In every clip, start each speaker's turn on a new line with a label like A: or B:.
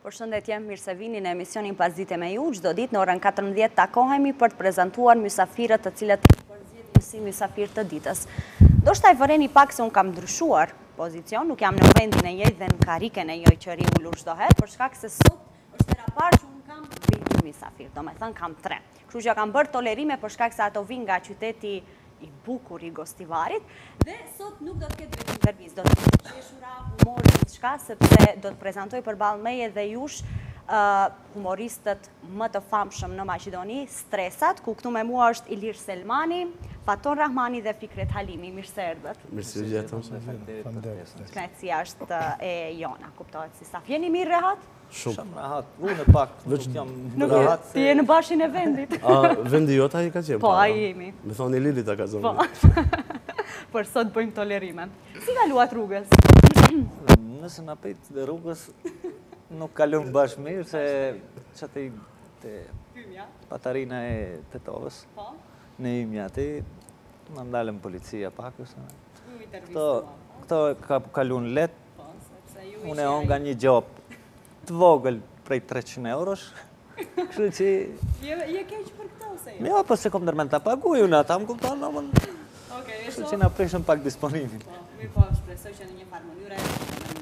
A: Përshëndetje, mirë se vini në emisionin Pas dite me ju. Çdo ditë në orën 14 takohemi për të prezantuar mysafirët të cilët përzgjedhin si mysafir të ditës. Do shta e vëreni pak se unë kam ndryshuar pozicion, nuk jam në vendin e jej dhe në kariken e joj që ri ullur çdo herë, për shkak se sot është era parë që unë kam dy mysafir, do me thënë kam 3. Kështu që kam bërë tolerime për shkak se ato vinë nga qyteti i bukur i Gostivarit, dhe sot nuk do të ketë vetëm intervistë, do të ketë qeshura, humor, diçka, sepse do të prezantoj përballë meje dhe jush humoristët më të famshëm në Maqedoni, Stresat, ku këtu me mua është Ilir Selmani, Faton Rahmani dhe Fikret Halimi. Mirë se erdhët.
B: Mirë se vjetëm.
A: Kënaqësia është e jona, kuptohet si sa. Jeni mirë rehat?
B: Shumë
C: rahat. Unë pak nuk jam rahat.
A: Ti je në bashin e vendit.
B: Vendi jota i ka qenë?
A: Po, a jemi.
B: Me thonë i Lilit a ka zonë.
A: Po, për sot bëjmë tolerime. Si kaluat rrugës?
C: Nëse na prit rrugës, nuk kalon bashkë mirë, se që të patarina e Tetovës, në imja ti, në ndalën policia pak, këto ka kalun let, unë e on nga një gjop të vogël prej 300 eurosh, kështu që...
A: Je keq për këto, se jo?
C: Jo, po se kom nërmen të paguj, unë ata më kupton, në mënë... Kështu që na prishëm pak disponimin.
A: Mi po, shpresoj që në një farë mënyre e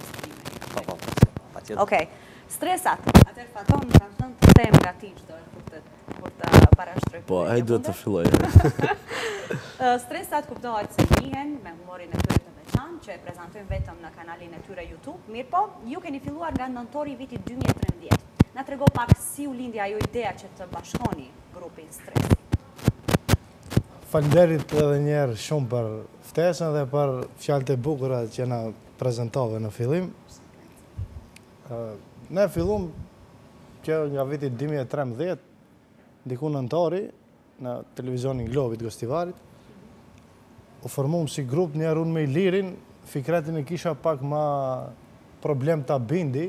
A: në një Okej, Stresat, atër Faton, kam thënë të nga ti qdo për të parashtroj.
B: Po, a i duhet të filloj.
A: Stresat kuptohet se njihen me humorin e tyre të veçan, që e prezentojnë vetëm në kanalin e tyre YouTube. Mirë po, ju keni filluar nga nëntori vitit 2013. Na trego pak si u lindi ajo idea që të bashkoni grupin Stresi.
D: Falënderit edhe njerë shumë për ftesën dhe për fjalët e bukura që na prezentove në fillim. Ne fillum që nga vitit 2013, diku nëntori, në televizionin Globit Gostivarit, u formum si grup njerë unë me Ilirin, Fikretin e kisha pak ma problem të bindi,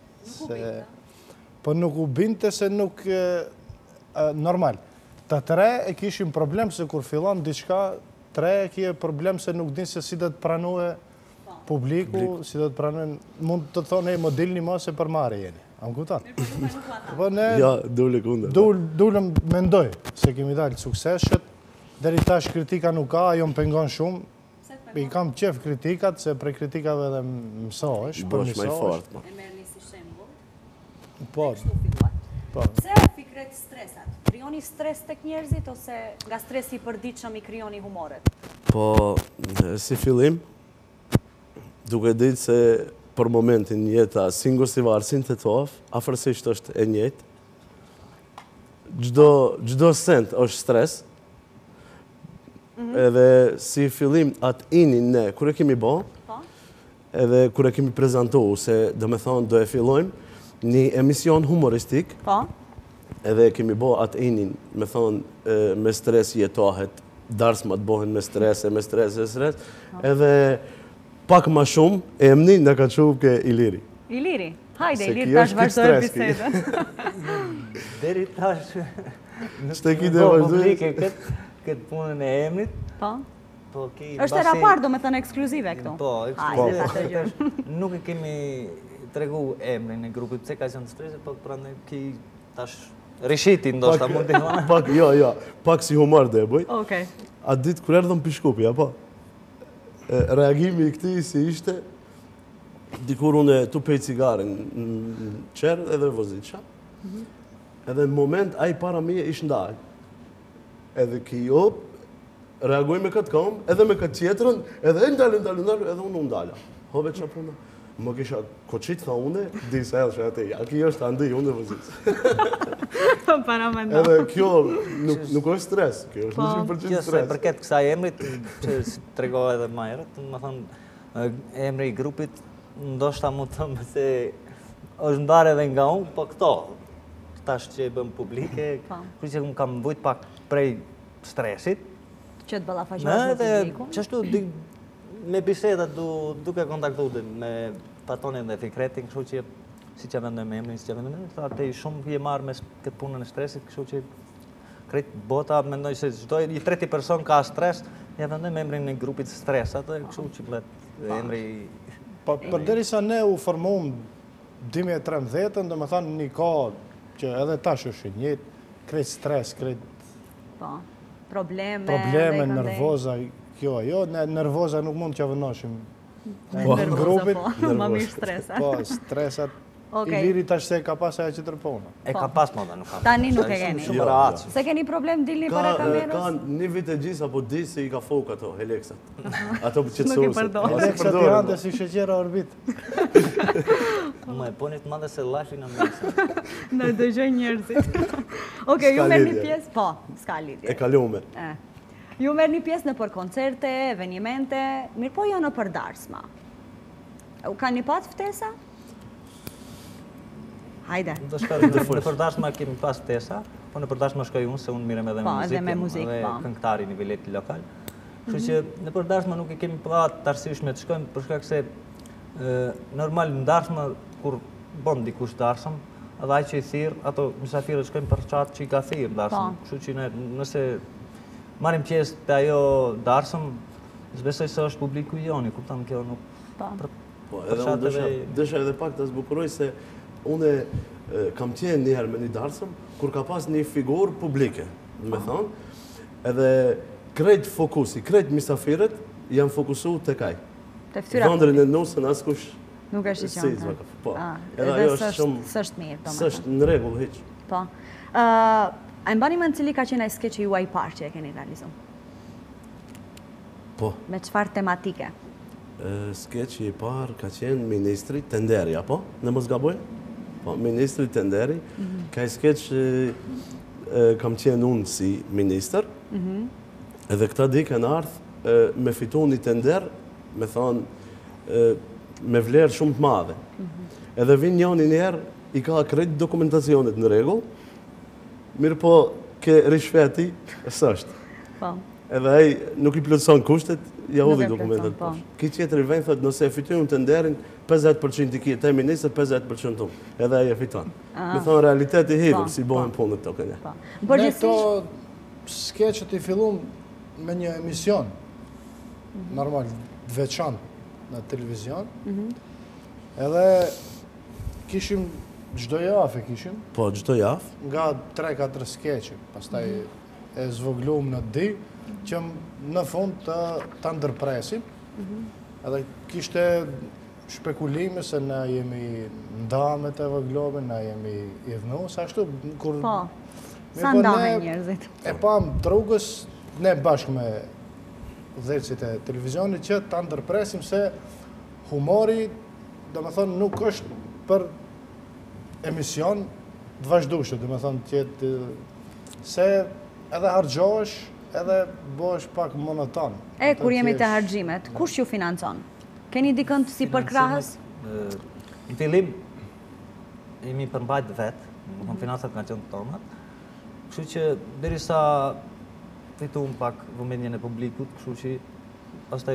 D: po nuk u binte se nuk normal. Të tre e kishim problem se kur fillon diçka, tre e kje problem se nuk din se si dhe të pranue publiku, si dhe të pranue, mund të thonë e modelni ma se për mare jeni. Am kuptat?
B: Ja, dule kundër.
D: Dule mendoj se kemi dalë sukseshet, deri tash kritika nuk ka, ajo më pengon shumë. I kam qef kritikat, se prej kritikave dhe mësohesh, për mësohesh.
A: E merë një si shembull.
D: Po.
A: Pse Fikret Stresat? Krijoni stres tek njerëzit, ose nga stresi i përditshëm i krijoni humoret?
B: Po, si fillim, duke ditë se për momentin jeta si në Gostivar, si në Tetov, afërsisht është e njëjtë. Gjdo sent është stres, edhe si fillim atë inin ne, kër e kemi bo, edhe kër e kemi prezentohu, se do me thonë do e fillojmë një emision humoristik, edhe kemi bo atë inin, me thonë me stres jetohet, dars më të bohen me stres, edhe pak ma shumë, e emni nga ka quvë ke Iliri.
A: Iliri? Hajde, Iliri tash vazhdojë bisedën.
C: Deri tash...
B: Shte ki dhe vazhdojë?
C: Publike këtë punën e emnit.
A: Po? Është e rapar, do me thënë ekskluzive këtu.
C: Po,
A: ekskluzive.
C: Nuk e kemi tregu emrin e grupit, pse ka qenë Stresi, po prandaj ki tash rishiti ndoshta mund të thonë.
B: Pak, jo, pak si humor dhe e bëj.
A: Okej.
B: A ditë kër erdhëm Pishkupi, apo? Reagimi i këti si ishte, dikur unë tu pej cigarin në qerë edhe vozitësha, edhe në moment a i para mije ishë ndalë. Edhe ki jo, reagoj me këtë kam, edhe me këtë tjetërën, edhe ndalë, edhe unë ndalë. Hove që puna? Më kisha koqit, tha une, disa edhe që atë a ki është andi, unë dhe vozitës.
A: Para me nda.
B: Edhe kjo nuk është stres, kjo është 100% stres.
C: Për këtë kësaj emrit, që të regoj edhe majerët, më thonë, emri i grupit, ndoshta mu të thëmë se është ndarë edhe nga unë, po këto, tash që i bëm publike, kërë që më kam vujt pak prej stresit.
A: Që të ballafaqohesh me publikun?
C: Qështu, me bisedat duke kontaktu me Fatonin dhe Fikretin, kështu që si që vendoj me emrin, si që vendoj me emrin, atë i shumë je marrë me këtë punën e stresit, kështu që kretë bota mendoj se çdo i treti person ka stres, ja vendoj me emrin e grupit Stresat, kështu që mbet emri...
D: Përderisa ne u formum 2013, do me thonë një kohë që edhe tash është njëtë, krejt stres, krejt
A: Po, probleme,
D: nervoza, kjo ajo, ne nervoza nuk mund që avënoshim
A: në
D: grupit.
A: Ma mirë stresa.
D: Po, stresat, i liri tash se ka pas aja që tërpona.
C: E ka pas moda, nuk ka.
A: Tani nuk e keni.
C: Shumë rahat.
A: Se keni problem dilni para kamerës?
B: Ka një vit e gjisë, apo di se i ka fok ato, Heleksat. Ato për
A: Nuk i përdojnë.
D: Aleksat i hante si sheqera orbit.
C: Më e ponit madhe se lashi në mesë.
A: Në dëgjoj njerëzit. Oke, ju merë një pjesë? Po, s'ka lidhje.
B: E kalume.
A: Ju merë një pjesë në për koncerte, evenimente, mirë po jo në për darsma. Ka një pat ftesa? Hajde.
C: Në përdashma kemi pas ftesa, po në përdashma shkoj unë, se unë mirem edhe me muzikë, edhe këngëtari nivellit lokal. Kështu që në përdashma nuk e kemi pa të arsyeshme të shkojmë, për shkak se normal në darshma, kur bon dikush darsëm, edhe ai që i thirr, ato mysafirët shkojnë për qatë që i ka thirr darsëm. Kështu që nëse marrim pjesë te ajo darsëm, s'besoj se është publiku i joni, kupton kjo nuk.
B: Po, edhe unë dësha edhe pak të zbukuroj se unë kam qenë njëherë me një darsëm, kur ka pas një figurë publike, me thonë, edhe krejt fokusi, krejt misafirët janë fokusu të kaj. Vëndrin e nusën askush
A: nuk është i qënë.
B: Po,
A: edhe sështë mirë.
B: Sështë në regullë hiqë.
A: Po. A mbani më në cili ka qenë a skeqë juaj parë që e keni realizu?
B: Po.
A: Me qëfar tematike?
B: Skeqë i parë ka qenë Ministri Tenderi, apo? Në mos gaboj? Po, Ministri Tenderi, ka i skeqë kam qenë unë si minister, edhe këta di kanë ardhë me fitu një tender, me thonë, me vlerë shumë të madhe. Edhe vinë njëni njerë, i ka krejt dokumentacionit në regull, mirë po, ke rishfeti, sështë. Edhe ai nuk i plotëson kushtet, ja udhi dokumentet poshtë. Ki tjetër i vend thotë, nëse e fitojmë tenderin, 50% i kje, te ministër 50% unë, edhe ai e fiton. Me thonë, realiteti hidhur, si bohen punët të kënje.
D: Ne to skeqët i fillum me një emision, normal, veçan në televizion, edhe kishim gjdo jafë kishim.
B: Po, gjdo jafë.
D: Nga 3-4 skeqë, pastaj e zvoglum në di, që në fund të ndërpresim, edhe kishte shpekulime se na jemi ndame të vëglobin, na jemi i dhënu, sa ashtu, kur...
A: Po, sa ndame njerëzit.
D: E pam të rrugës, ne bashkë me dhecit e televizionit, që të ndërpresim se humori, do me thonë, nuk është për emision të vazhdushë, do me thonë, tjetë, se edhe hargjosh, edhe bëhesh pak monoton.
A: Kur jemi të hargjimet, kush ju financon? Keni dikën si për krahës?
C: Në fillim, jemi përmbajt vetë, në financat nga qënë të tonat, kështu që derisa fitum pak vëmendjen e publikut, kështu që pastaj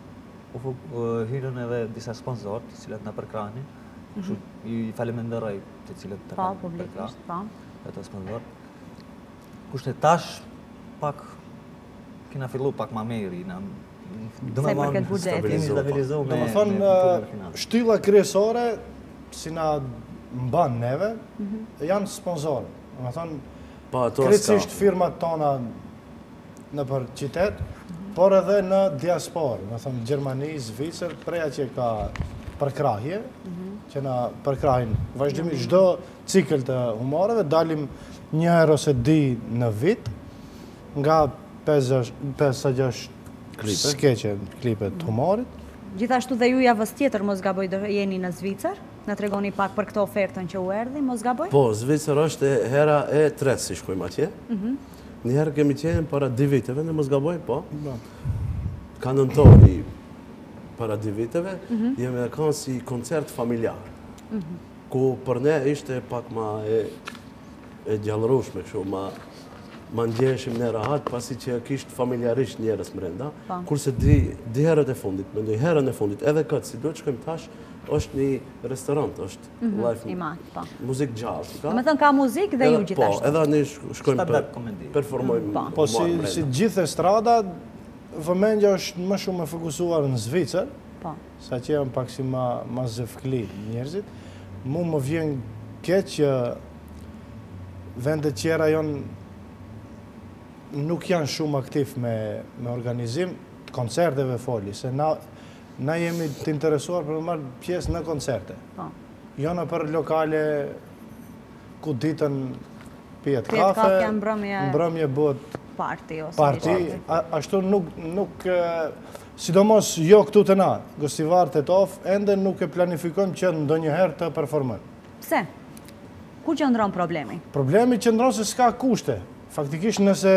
C: hyrën edhe disa sponsorë, të cilët në përkrahnin, kështu i faleminderoj të cilët të kanë përkrah, të sponsorë. Kushte tash, pak kena fillu pak ma meri,
A: se për këtë buxheti.
C: Do
D: me thonë, shtylla kryesore, si na mban neve, janë sponsorë. Do me thonë, krejtësisht firmat tona në për qytet, por edhe në diasporë. Do me thonë, Gjermani, Zvicër, preja që ka përkrahje, që na përkrahin vazhdimisht çdo cikël të humoreve, dalim një herë ose di në vit, nga 5-6 skeqe, klipe të humorit.
A: Gjithashtu dhe ju javës tjetër, mos gaboj, jeni në Zvicër? Në tregoni pak për këto ofertën që u erdhi, mos gaboj?
B: Po, Zvicër është hera e tretë si shkojmë atje. Një herë kemi qenë para 2 viteve, në mos gaboj, po. Ka nëntori para 2 viteve, jemi e kanë si koncert familjar. Ku për ne ishte pak ma e gjallërushme, kështu, ma ndjeshim në rahat, pasi që kishtë familjarisht njerës mrenda, kurse di herët e fundit, mendoj herën e fundit, edhe këtë, si do të shkojmë tash, është një restorant, është live muzik jazz.
A: Me thënë ka muzik dhe ju gjithashtu.
B: Po, edhe ne shkojmë performojmë.
D: Po, si gjithë estrada, vëmendja është më shumë e fokusuar në Zvicër, sa që janë pak si ma zëfkli njerëzit, Mu më vjen keq që vendet tjera nuk janë shumë aktiv me organizim të koncerteve foli, se na jemi të interesuar për të marrë pjesë në koncerte. Jo në për lokale ku ditën pijet kafe, mbrëmje bëhet parti, ashtu nuk sidomos jo këtu të na, gostivarët e tof, ende nuk e planifikojmë që ndonjëherë të performojmë.
A: Pse? Ku qëndron problemi?
D: Problemi qëndron se s'ka kushte. Faktikisht nëse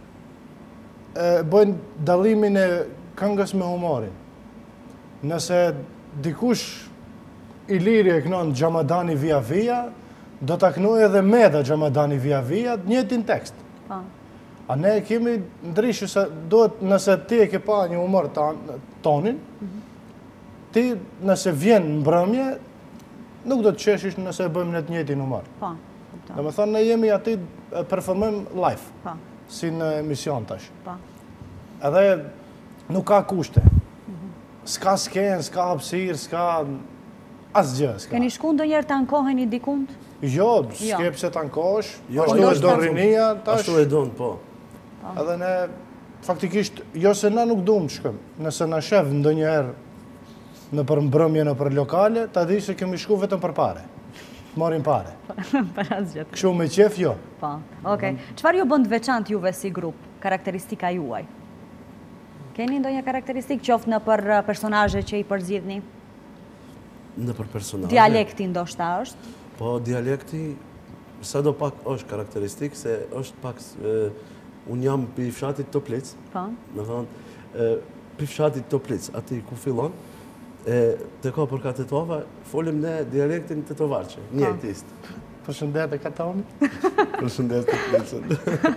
D: bëjnë dallimin e këngës me humorin, nëse dikush i liri e kënon Xhamadani via via, do të kënoj edhe me dhe Xhamadani via via, njëtin tekst. A ne kemi ndrishë se duhet nëse ti e ke pa një humor tonin, ti nëse vjen mbrëmje, nuk do të qeshish nëse bëjmë në të njëjtin humor. Dhe me thonë, ne jemi ati performojmë live, si në emision tash. Edhe nuk ka kushte. S'ka skenë, s'ka hapësirë, s'ka asgjë.
A: Keni shku ndonjëherë të ankoheni dikund?
D: Jo, s'ke pse të ankohesh, ashtu e do rinia tash.
B: Ashtu e donë, po.
D: Edhe ne, faktikisht, jo se na nuk duhem të shkëm, nëse na shef ndonjëherë në për mbrëmje në për lokale, ta di se kemi shku vetëm për pare. Morim pare. Kështu me qef, jo.
A: Okej. Çfarë ju bën të veçantë juve si grup, karakteristika juaj? Keni ndonjë karakteristikë qoftë në për personazhe që i përzgjidhni?
B: Në për personazhe.
A: Dialekti ndoshta është?
B: Po, dialekti, sa do pak është karakteristikë, se është pak, unë jam për fshatit Toplic, me thonë, për fshatit Toplic, ati ku fillon, të ka për ka Tetova, folim ne dialektin Tetovarqe, njëjtisht.
D: Përshëndet e Katomi?
B: Përshëndet të Toplicën.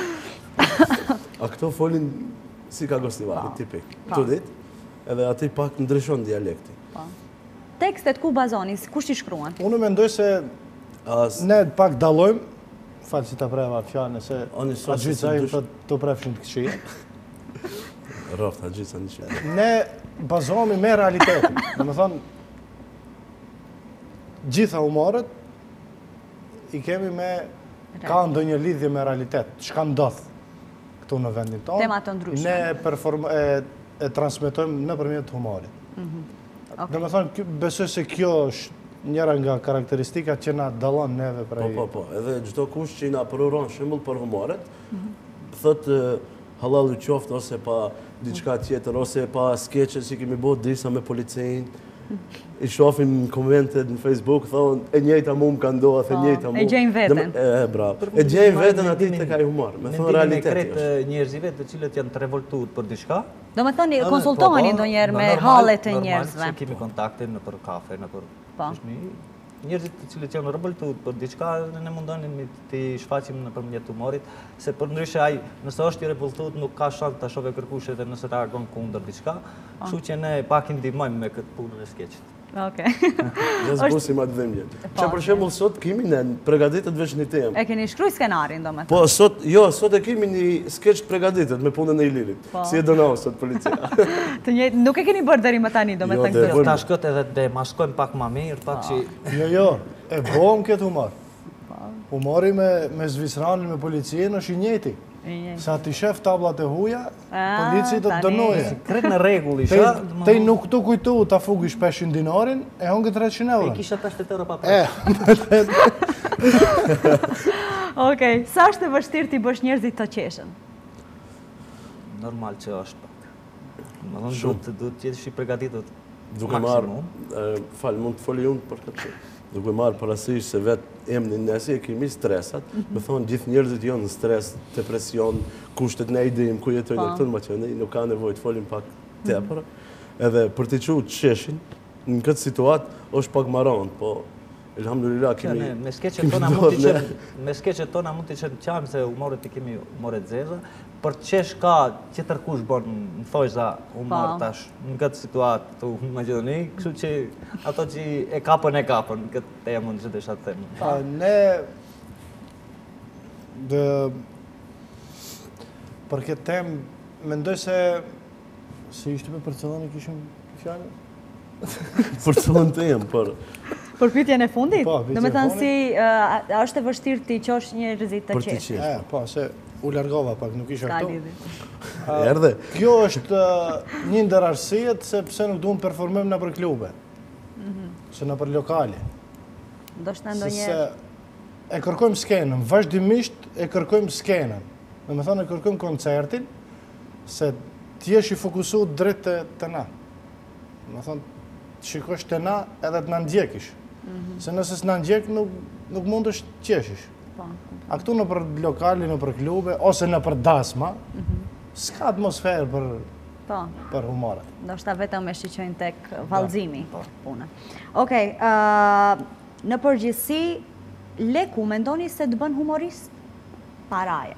B: A këto folin si ka gostivari, tipik. Këtu dit, edhe ati pak ndryshon dialekti.
A: Tekstet ku bazoni, kush i shkruan?
D: Unë mendoj se ne pak dalojmë, falë si të preva fjane, se Agjica i të prefshin të këshia.
B: Roft, Agjica një që.
D: Ne bazohemi me realitetin. Në me thonë, gjitha humorët i kemi me, ka ndonjë lidhje me realitet, çka ndodh këtu në vendin tonë.
A: Tema të ndryshme.
D: Ne e transmetojmë nëpërmjet humorit. Dhe me thonë, besoj se kjo është njëra nga karakteristikat që na dallon neve prej...
B: Po, edhe çdo kush që i na përuron shembull për humoret, thotë halal u qoftë ose pa diçka tjetër, ose pa skeqe si kemi bërë disa me policejin, i shohim komentet në Facebook, thonë, e njëjta mu më ka ndodhur, e njëjta mu.
A: E gjejnë veten.
B: Bravo. E gjejnë veten aty tek ai humor. Me thonë realiteti.
C: Mendimin e njerëzive të cilët janë të revoltuar për diçka.
A: Do me thoni, konsultoheni ndonjëherë me hallet e njerëzve.
C: Normal, se kemi kontakte në për kafe, në për njerëzit të cilët janë revoltuar për diçka, ne mundonim të shfaqim nëpërmjet humorit, se përndryshe ai, nëse është i revoltuar, nuk ka shans ta shohë kërkush edhe nëse reagon kundër diçka, kështu që ne pak i ndihmojmë me këtë punën e skeçit.
A: Okej.
B: Ne zbusim atë dhimbje. Që për shembull sot kemi ne përgatitet veç një temë.
A: E keni shkruaj skenarin domethënë.
B: Po sot e kemi një skeç përgatitet me punën e Ilirit. Si e dënon sot policia.
A: Të njëjtë, nuk e keni bërë deri më tani domethënë këtë.
C: Tash këtë edhe të maskojmë pak më mirë, pak që
D: Jo, e bëm këtë humor. Humori me Zvicranin, me policinë është i njëjti. Sa ti shef tablat e huja, polici do të dënoje.
C: Kret në rregull isha.
D: Te nuk të kujtu ta fugi shpeshin dinarin, e hongë 300 euro.
C: E kisha 50 euro pa parë.
A: Okej, sa është e vështirë ti bësh njerëzit të qeshen?
C: Normal që është pak. Më thonë duhet të jesh i përgatitur.
B: Duke marrë, mund të foli unë për këtë. Duke marrë parasysh se vetë emnin nësi e kemi stresat, me thonë gjithë njerëzit jonë në stres, depresion, kushtet ne i dim, ku jetojnë këtu në Maqedoni, nuk ka nevojë të folim pak tepër. Edhe për të çuar të sheshin, në këtë situatë është pak maron, po elhamdulillah kemi...
C: Me skeqet tona mund të qenë qamë se humoret i kemi humore të zeza, për të qesh ka qëtër kush bën në thojza humor tash në këtë situatë të Maqedoni, kështu që ato që e kapën, këtë temë mund që desha të temë.
D: Ne, për këtë temë, mendoj se ishte për cëllën e kishëm fjallë?
B: Për cëllën të jemë, për...
A: Përpyetjen e fundit?
D: Po, pyetjen
A: Do me
D: e
A: thënë
D: fundit.
A: si, është e vështirë ti qosh njerëzit të
B: Për t'i
A: qesh.
B: qesh.
D: Po, se u largova pak, nuk isha
A: Ka
D: këtu.
A: lidhje.
B: Erdhe.
D: Kjo është një ndër arsiet se pse nuk duhem performojmë në për klube. Se në për lokale.
A: Ndoshta
D: Se
A: ndonjë
D: e kërkojmë skenën, vazhdimisht e kërkojmë skenën. Dhe me thënë e kërkojmë koncertin, se t'jesh i fokusu drejt të na. Me thënë, shikosh të na edhe të na ndjekish. Se nëse s'na ndjek, nuk mund është qeshish.
A: po.
D: A këtu në për lokale, në për klube, ose në për dasma, s'ka atmosferë
A: Po.
D: për humoret.
A: Ndoshta vetëm e shiqojnë tek vallëzimi
D: Po.
A: puna. Okej, në përgjithësi leku mendoni se të bën humorist? Paraja.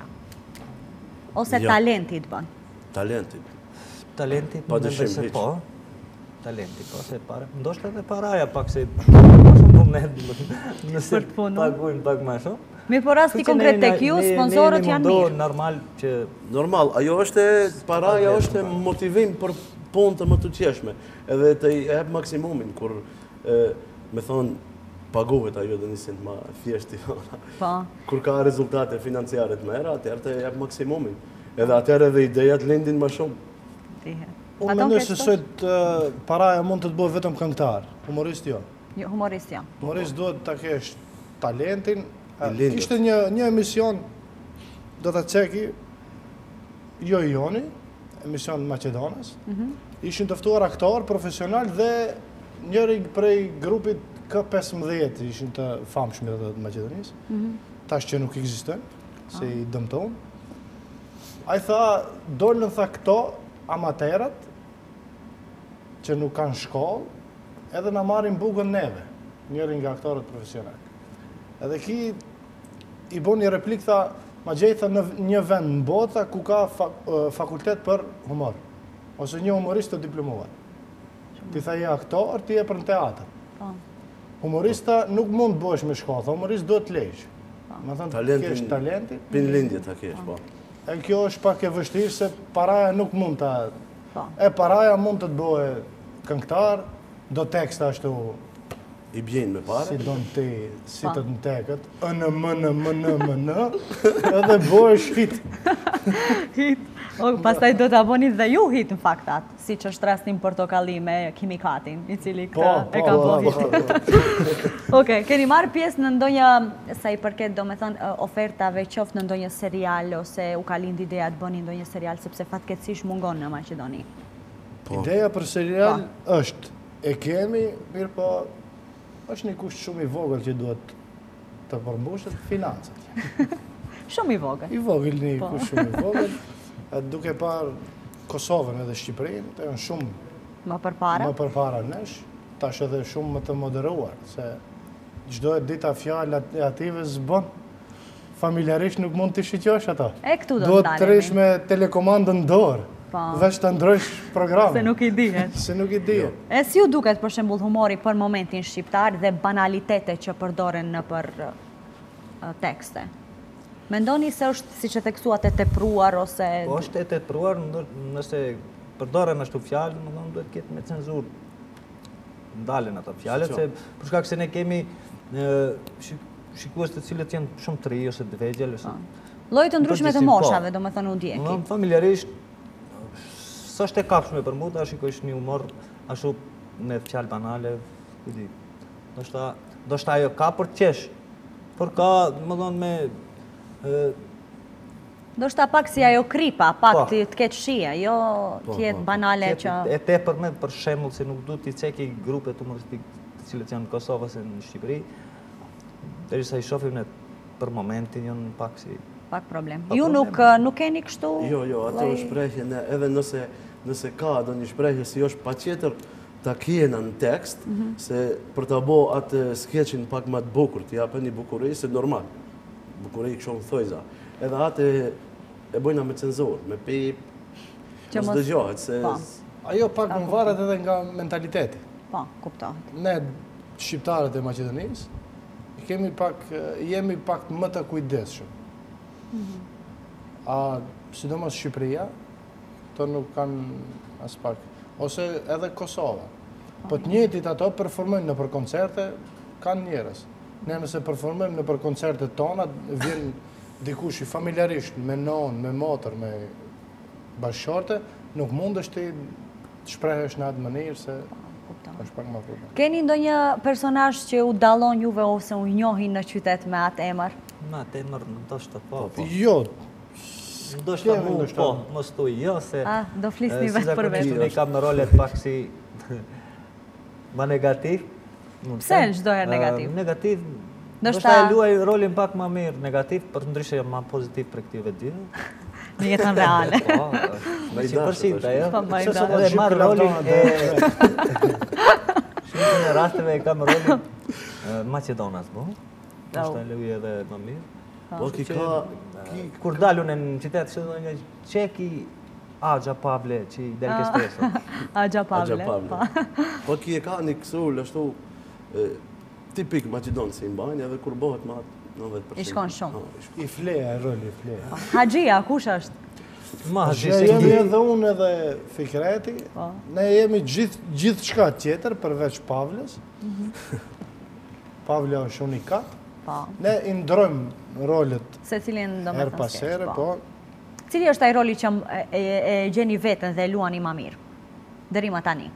A: Ose
B: Jo.
A: talenti të bën?
B: Talenti.
C: Talenti,
B: Pa dyshim,
C: se
B: hiç.
C: po. Talenti, po, se para. Ndoshta edhe paraja pak se ma shumë po ne nëse
A: Për të punu.
C: pagojnë pak ma shumë.
A: Mirë, po rasti konkret tek ju, sponsorët janë mirë.
C: Normal që
B: Normal, ajo është paraja është motivim për punë të më të qeshme. Edhe të i jep maksimumin kur me thonë paguhet ajo dhe nisin ma thjeshti.
A: Po.
B: Kur ka rezultate financiare të mera, atëherë të jep maksimumin. Edhe atëherë edhe idejat lindin më shumë.
A: Dihet.
D: Unë
A: Paton
D: mendoj
A: ke
D: se
A: çfarë?
D: sot paraja mund të të bëjë vetëm këngëtar, humorist jo.
A: Jo, humorist jo.
D: Humorist duhet ta kesh talentin.
B: lindët.
D: Kishte një emision, do ta ceki, jo Joni, emision Maqedonës. Ishin të ftuar aktor profesional dhe njëri prej grupit K15 ishin të famshëm të Maqedonisë. Tash që nuk ekzistojnë, se i dëmton. Ai tha, dolën tha këto amaterat që nuk kanë shkollë, edhe na marrin bukën neve, njëri nga aktorët profesional. Edhe ki i bon një replik, tha, ma gjej tha në një vend në bota ku ka fakultet për humor, ose një humorist të diplomuar. Ti tha je aktor, ti je për në teatr.
A: Po.
D: Humorista nuk mund bësh me shkollë, tha humorist duhet lesh. Me thënë, kesh talentin,
B: Pin lindje ta kesh, po.
D: e kjo është pak e vështirë se paraja nuk mund ta...
A: Po.
D: E paraja mund të të bëhe këngëtar, do teksta ashtu
B: I bjenë me pare.
D: si don ti, si të në tekët, edhe bëhesh hit.
A: Hit. Pastaj do të abonit dhe ju hit në faktat, si që është rastin portokalli me Kimikatin, i cili këtë e ka po hit. Oke, keni marrë pjesë në ndonjë, sa i përket do me thënë ofertave qoftë në ndonjë serial, ose u ka lind ideja të bëni ndonjë serial, sepse fatkeqësisht mungon në Maqedoni.
D: Ideja për serial është, e kemi, mirë po, është një kusht shumë i vogël që duhet të përmbushet, financat.
A: Shumë i vogël.
D: I vogël një kusht shumë i vogël, duke parë Kosovën edhe Shqipërinë, të janë shumë
A: Më përpara.
D: më përpara nesh, tash edhe shumë më të moderuar, se çdo e dita fjalë ative zbon, familjarisht nuk mund të shiqosh ato.
A: E këtu do
D: Duhet
A: të
D: të rish me telekomandën dorë,
A: Po.
D: veç të ndrojsh programin.
A: Se nuk i dihet.
D: Se nuk i dihet.
A: E si ju duket për shembull humori për momentin shqiptar dhe banalitete që përdoren në për tekste? Mendoni se është, si që theksuat, e tepruar ose...
C: po është e tepruar, nëse përdoren ashtu fjalë, më thonë duhet ketë me cenzurë. Ndalen ato fjalët, se për shkak se ne kemi shikues të cilët janë shumë të ri ose të vegjël ose
A: Lloj të ndryshme të
C: përgjithësi,
A: moshave,
C: po.
A: do me thënë u djeki.
C: Familjarisht, s'është e kapshme për mu, ta shikosh një humor ashtu me fjalë banale, kujdi. Do shta ajo ka për të qesh, por ka, më thonë me...
A: Do shta pak si ajo kripa, pak
C: Po.
A: të ketë shia, jo tjetë banale që...
C: E te për me, për shembull, se nuk du t'i ceki grupet humoristik të cilët janë në Kosovë ose në Shqipëri, derisa i shohim ne për momentin janë pak si...
A: Pak problem.
C: Pa
A: Ju
C: problem.
A: nuk keni kështu...
B: Jo, ato shprehje, edhe nëse ka do një shprehje si është patjetër ta kjena në tekst, se për ta bo atë skeqin pak më të bukur, t'i japë një bukuri, se normal. Bukuri kështu më thojza. Edhe atë e bojna me cenzurë, me pip,
A: Që
B: mos
A: mos-
B: dëgjohet, se...
A: Po.
D: Ajo pak më varet edhe nga mentaliteti.
A: Po, kuptohet.
D: Ne, shqiptarët e Maqedonisë, jemi pak më të kujdesshëm. A sidomos Shqipëria, to nuk kanë as pak. Ose edhe Kosova. Po të njëjtit ato performojnë në për koncerte, kanë njerës. Ne nëse performojmë në për koncertet tona, vjen dikush i familjarisht, me nonë, me motër, me bashkëshorte, nuk mund është të shprehesh në atë mënyrë se është pak më problem.
A: Keni ndonjë personazh që u dallon juve ose u njohin në qytet me atë emër?
C: Me atë emër ndoshta po.
D: Jo,
C: Ndoshta mu po, mos thuj jo se...
A: Do flisni vetë për vetë.
C: Unë kam në rolet pak si... ma negativ.
A: Pse në çdo herë negativ?
C: Negativ, ndoshta e luaj rolin pak ma mirë negativ, për ndryshe jam ma pozitiv për këtive dy.
A: Në jetën reale.
C: Po, me 100% ajo.
A: Po, më i
C: Kështu
A: dashur.
C: edhe marr rolin e... Shumë në rasteve e kam rolin Macedonas, po. Ndoshta e luaj edhe ma mirë.
B: Po, ki ka...
C: Kur dalun në qytet, që do një qeki Agja Pavle, që i del ke streso.
A: Agja Pavle.
B: Po, ki e ka një kësull, ashtu tipik Macedon si mbajnë, edhe kur bëhet ma 90%.
A: I shkon shumë.
D: I fleja, roli i fleja.
A: Haxhia, kush është?
C: Ma
D: Që jemi edhe unë edhe Fikreti, ne jemi gjithë shka tjetër përveç Pavles. Pavle është unikat. Ne i ndrojmë rolet
A: Se cilin do me
D: her pas here, po.
A: Cili është ai roli që e gjeni vetën dhe luani ma mirë? Deri ma tani.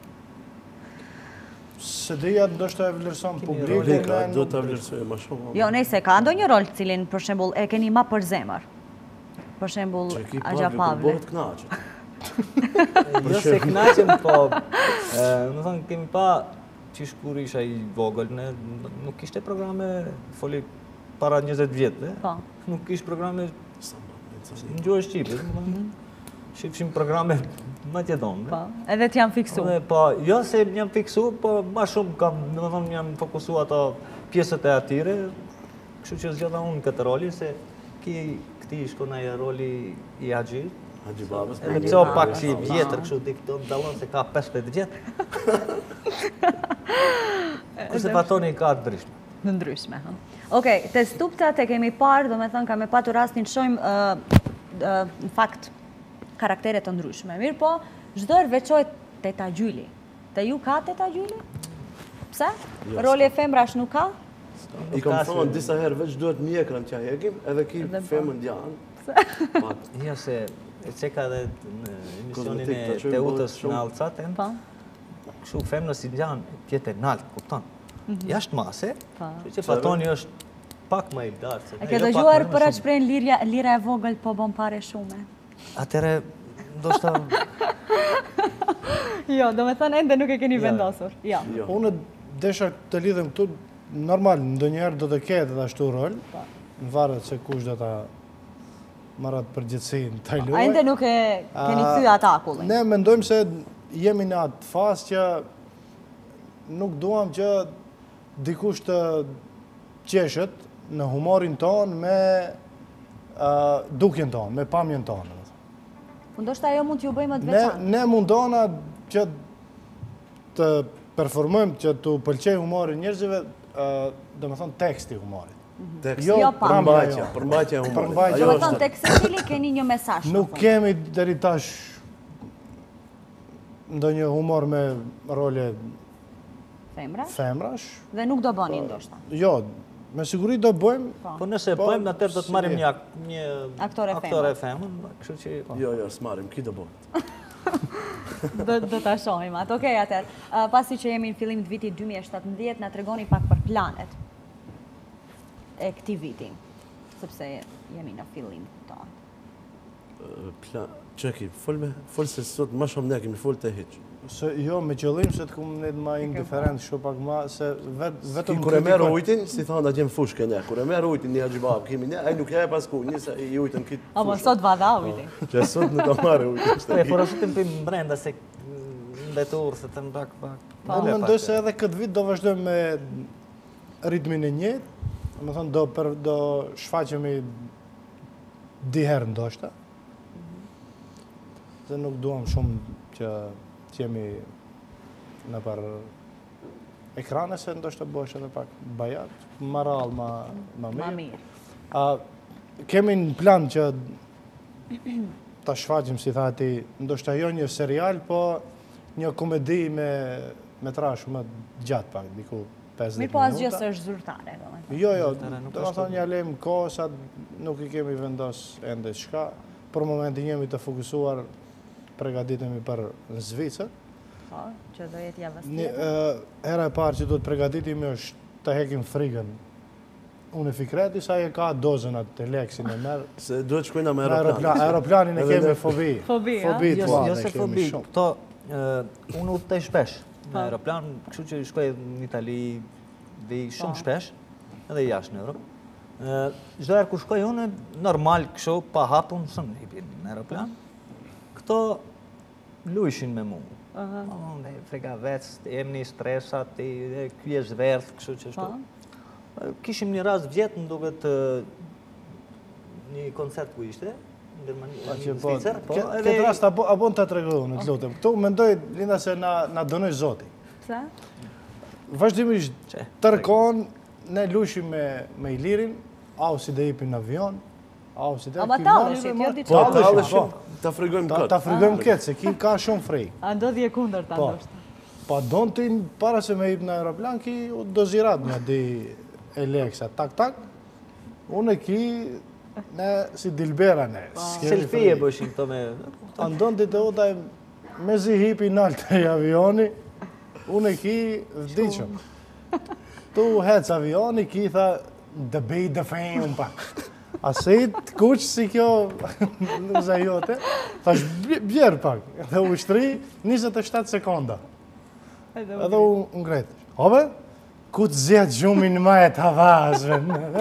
D: Se dhja ndoshta e vlerëson publikun.
B: Publika, do të vlerësoj ma shumë.
A: Jo, nejse, ka ndonjë rol cilin, për shembull, e keni ma për zemër? Për shembull, Agja Pavle.
B: Bëhet knaqë.
C: Jo se knaqem, po... Më thonë, kemi pa qish kur isha i vogël, nuk ishte programe, foli para 20 vjetë, nuk ishte programe në gjuhë Shqipës, shifshim programe Macedonë.
A: Edhe t'jam fiksu.
C: Po, jo se jam fiksu, po ma shumë kam, në më thonë, jam fokusu ato pjesët e atyre, kështu që zgjodha unë këtë roli, se këti shkona e roli i Agji.
B: Agji Babës.
C: Edhe pëse o pak si vjetër, kështu t'i këto më dalon se ka 15 vjetë. Kurse patoni ka të ndryshme.
A: Në ndryshme, ha. Okej, te stupcat e kemi parë, do me thënë, ka me patur rastin shojmë, në fakt, karaktere të ndryshme. Mirë po, çdo herë veçohet Teta Gjyli. Te ju ka Teta Gjyli? Pse? Roli e femrash nuk ka?
B: I kam thonë disa herë veç duhet mjekrën që hekim, edhe ki femën djanë.
C: Jo se, e qeka dhe në emisionin e Teutës në Alcaten, kështu femnë si djanë tjetë e naltë, kupton? Jashtë mase, që patoni është pak më i dartë.
A: E ke dëgjuar për atë shprehjen lira e vogël po bën pare shume?
C: Atëre, ndoshta...
A: Jo, do me thënë ende nuk e keni vendosur.
D: Unë desha të lidhem këtu, normal, ndonjëherë do të ketë dhe ashtu rol, në varet se kush do ta marat përgjithësin të luaj.
A: A ende nuk e keni thyë atakullin?
D: Ne mendojmë se jemi në atë fazë që nuk duam që dikush të qeshet në humorin tonë me dukjen tonë, me pamjen tonë.
A: Ndoshta ajo mund t'ju bëjmë të veçantë.
D: Ne mundona që të performojmë, që të pëlqej humorin njerëzve, do me thonë teksti humorit.
B: Jo, përmbajtja e humorit.
A: Do me thonë, tek secili keni një mesazh.
D: Nuk kemi deri tash ndonjë humor me role femrash.
A: Dhe nuk do bëni ndoshta.
D: Jo, me siguri do bëjmë.
C: Po nëse bëjmë, atëherë do të marrim një aktore femën, kështu që...
B: Jo, s'marrim, ki do bëjmë.
A: Do të shohim atë. Okej, atëherë, pasi që jemi në fillim të vitit 2017, na tregoni pak për planet e këtij viti, sepse jemi në fillim tonë.
B: Qeki, folë se sot ma shumë ne kemi folë të hiqë.
D: Jo, me qëllim se të kumë një ma indiferent, shumë pak ma, se vetëm...
B: Kur e merë ujtin, si thonë da gjemë fushke ne. Kur e merë ujtin një Haxhibab, kemi ne, a nuk e pasku, njëse i ujtin kitë fushke.
A: Amo, sot vada ujtin.
B: Që sot nuk ka marë ujtin.
C: E, por ashtu të më pëjmë brenda, se mbetur, se të mbak pak.
D: Unë mendoj se edhe këtë vit do vazhdojmë me ritmin e njëjtë, më thonë do shfaqemi diherë ndoshta, se nuk duam shumë që jemi në për ekrane, se ndoshta bësh edhe pak bajat, maral ma mirë. Kemi në plan që ta shfaqim, si thati, ndoshta jo një serial, po një komedi me trash më gjatë pak, diku 50
A: Mirë po asgjë
D: minuta.
A: së është zyrtare.
D: Jo, do të thonë ja lejmë kohësat, nuk I kemi vendos ende çka. Për momentin jemi të fokusuar, përgatitemi për në Zvicër.
A: Po, që do jetë javës
D: Një,
A: tjetër.
D: Era e parë që do të përgatitemi është të hekim frikën. Unë e Fikreti, sa e ka dozën atë leksin e merë.
B: Se duhet shkojna me
D: Në
B: aeroplan.
D: aeroplanin e kemi fobi.
A: Fobi, a?
D: Fobi të
C: Jo
D: madhe
C: se
D: kemi
C: fobi,
D: shumë.
C: këto, unë udhtej shpesh në aeroplan, kështu që shkoj në Itali, vij shumë shpesh, edhe jashtë në Europë. Çdo herë ku shkoj unë, normal kështu, pa hapun, shumë hipin në aeroplan. Këto lujshin me mu. Unë freka vec, emni stresat, ky e zverth, kështu që shtu. Kishim një rast vjetë, më duket një koncert ku ishte, në Gjermani, në Zvicër, po,
D: Këtë rast abon të tregoj unë, të lutem. Këtu mendoj, Linda, se na dënoj Zoti.
A: Pse?
D: Vazhdimisht tërkon, ne lushim me Ilirin, au si dhe ipin në avion, au si dhe
A: Ama talleshit, jo diçka.
B: Po,
D: Talleshit,
B: talleshim, ta frigojmë
D: Ta
B: këtë.
D: frigojmë këtë, se ki ka shumë frej.
A: A ndodhje kundër ta
D: Po.
A: ndoshta.
D: Pa donë ti, para se me ip në aeroplan, ki dozirat me di e leksa, tak, unë e ki, ne si dilbera ne.
C: Selfie bëshin këto me...
D: Andon të utaj me zi hipi naltë e avioni, unë e ki vdiqëm. Tu hec avioni, ki tha, the bay the fame, pa. Asit, kuq si kjo në zajote, thash bjerë pak, dhe u shtri 27 sekonda. Edhe u ngretë. Ove, ku të zjetë gjumin ma e të avazve.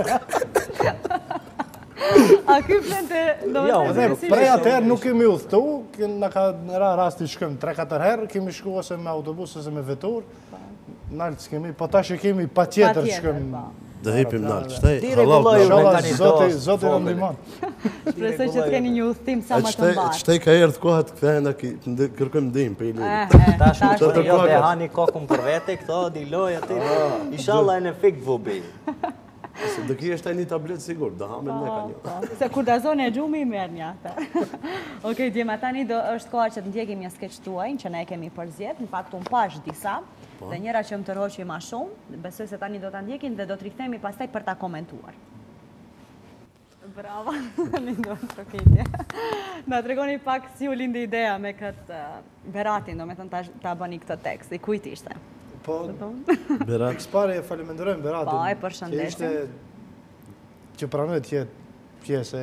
A: A ky flente do
D: Edhe prej atëherë nuk kemi udhëtu, në ka në rasti shkëm 3-4 herë, kemi shku ose me autobus ose me vetur, naltë s'kemi, po tash e kemi pa tjetër shkëm.
B: Dhe hipim naltë, shtaj,
C: Rregulloju
B: halal.
C: me tani dos.
D: Zoti në ndihmon.
A: Shpresoj që të keni një udhtim sa më të mbarë.
B: Shtaj ka erdhë koha të kthehen, kërkojmë ndim për Ilirin.
C: Tash
A: Tash
C: po
B: të
C: jo
B: koha
C: të
B: ka.
C: hani kokën për vete, këto diloj aty. Inshallah e në fik vubi.
B: Se do ki është një tablet sigur, do hamen me ka një.
A: Se kur dazon e gjumi, merë një atë. Okej, Djema, tani është koha që të ndjekim një skeq tuaj, që ne kemi përzjet, në fakt unë pash disa, dhe njëra që më të rroqi ma shumë, besoj se tani do të ndjekin dhe do të rikthemi pastaj për ta komentuar. Brava, lindo trokitje. Na tregoni pak si u lindi ideja me këtë Beratin, do me thënë ta bëni këtë tekst, i kujt ishte?
D: Po,
B: Berat,
D: s'pare e faleminderojmë Beratin.
A: Po, e përshëndesim.
D: Që pranoj të jetë pjesë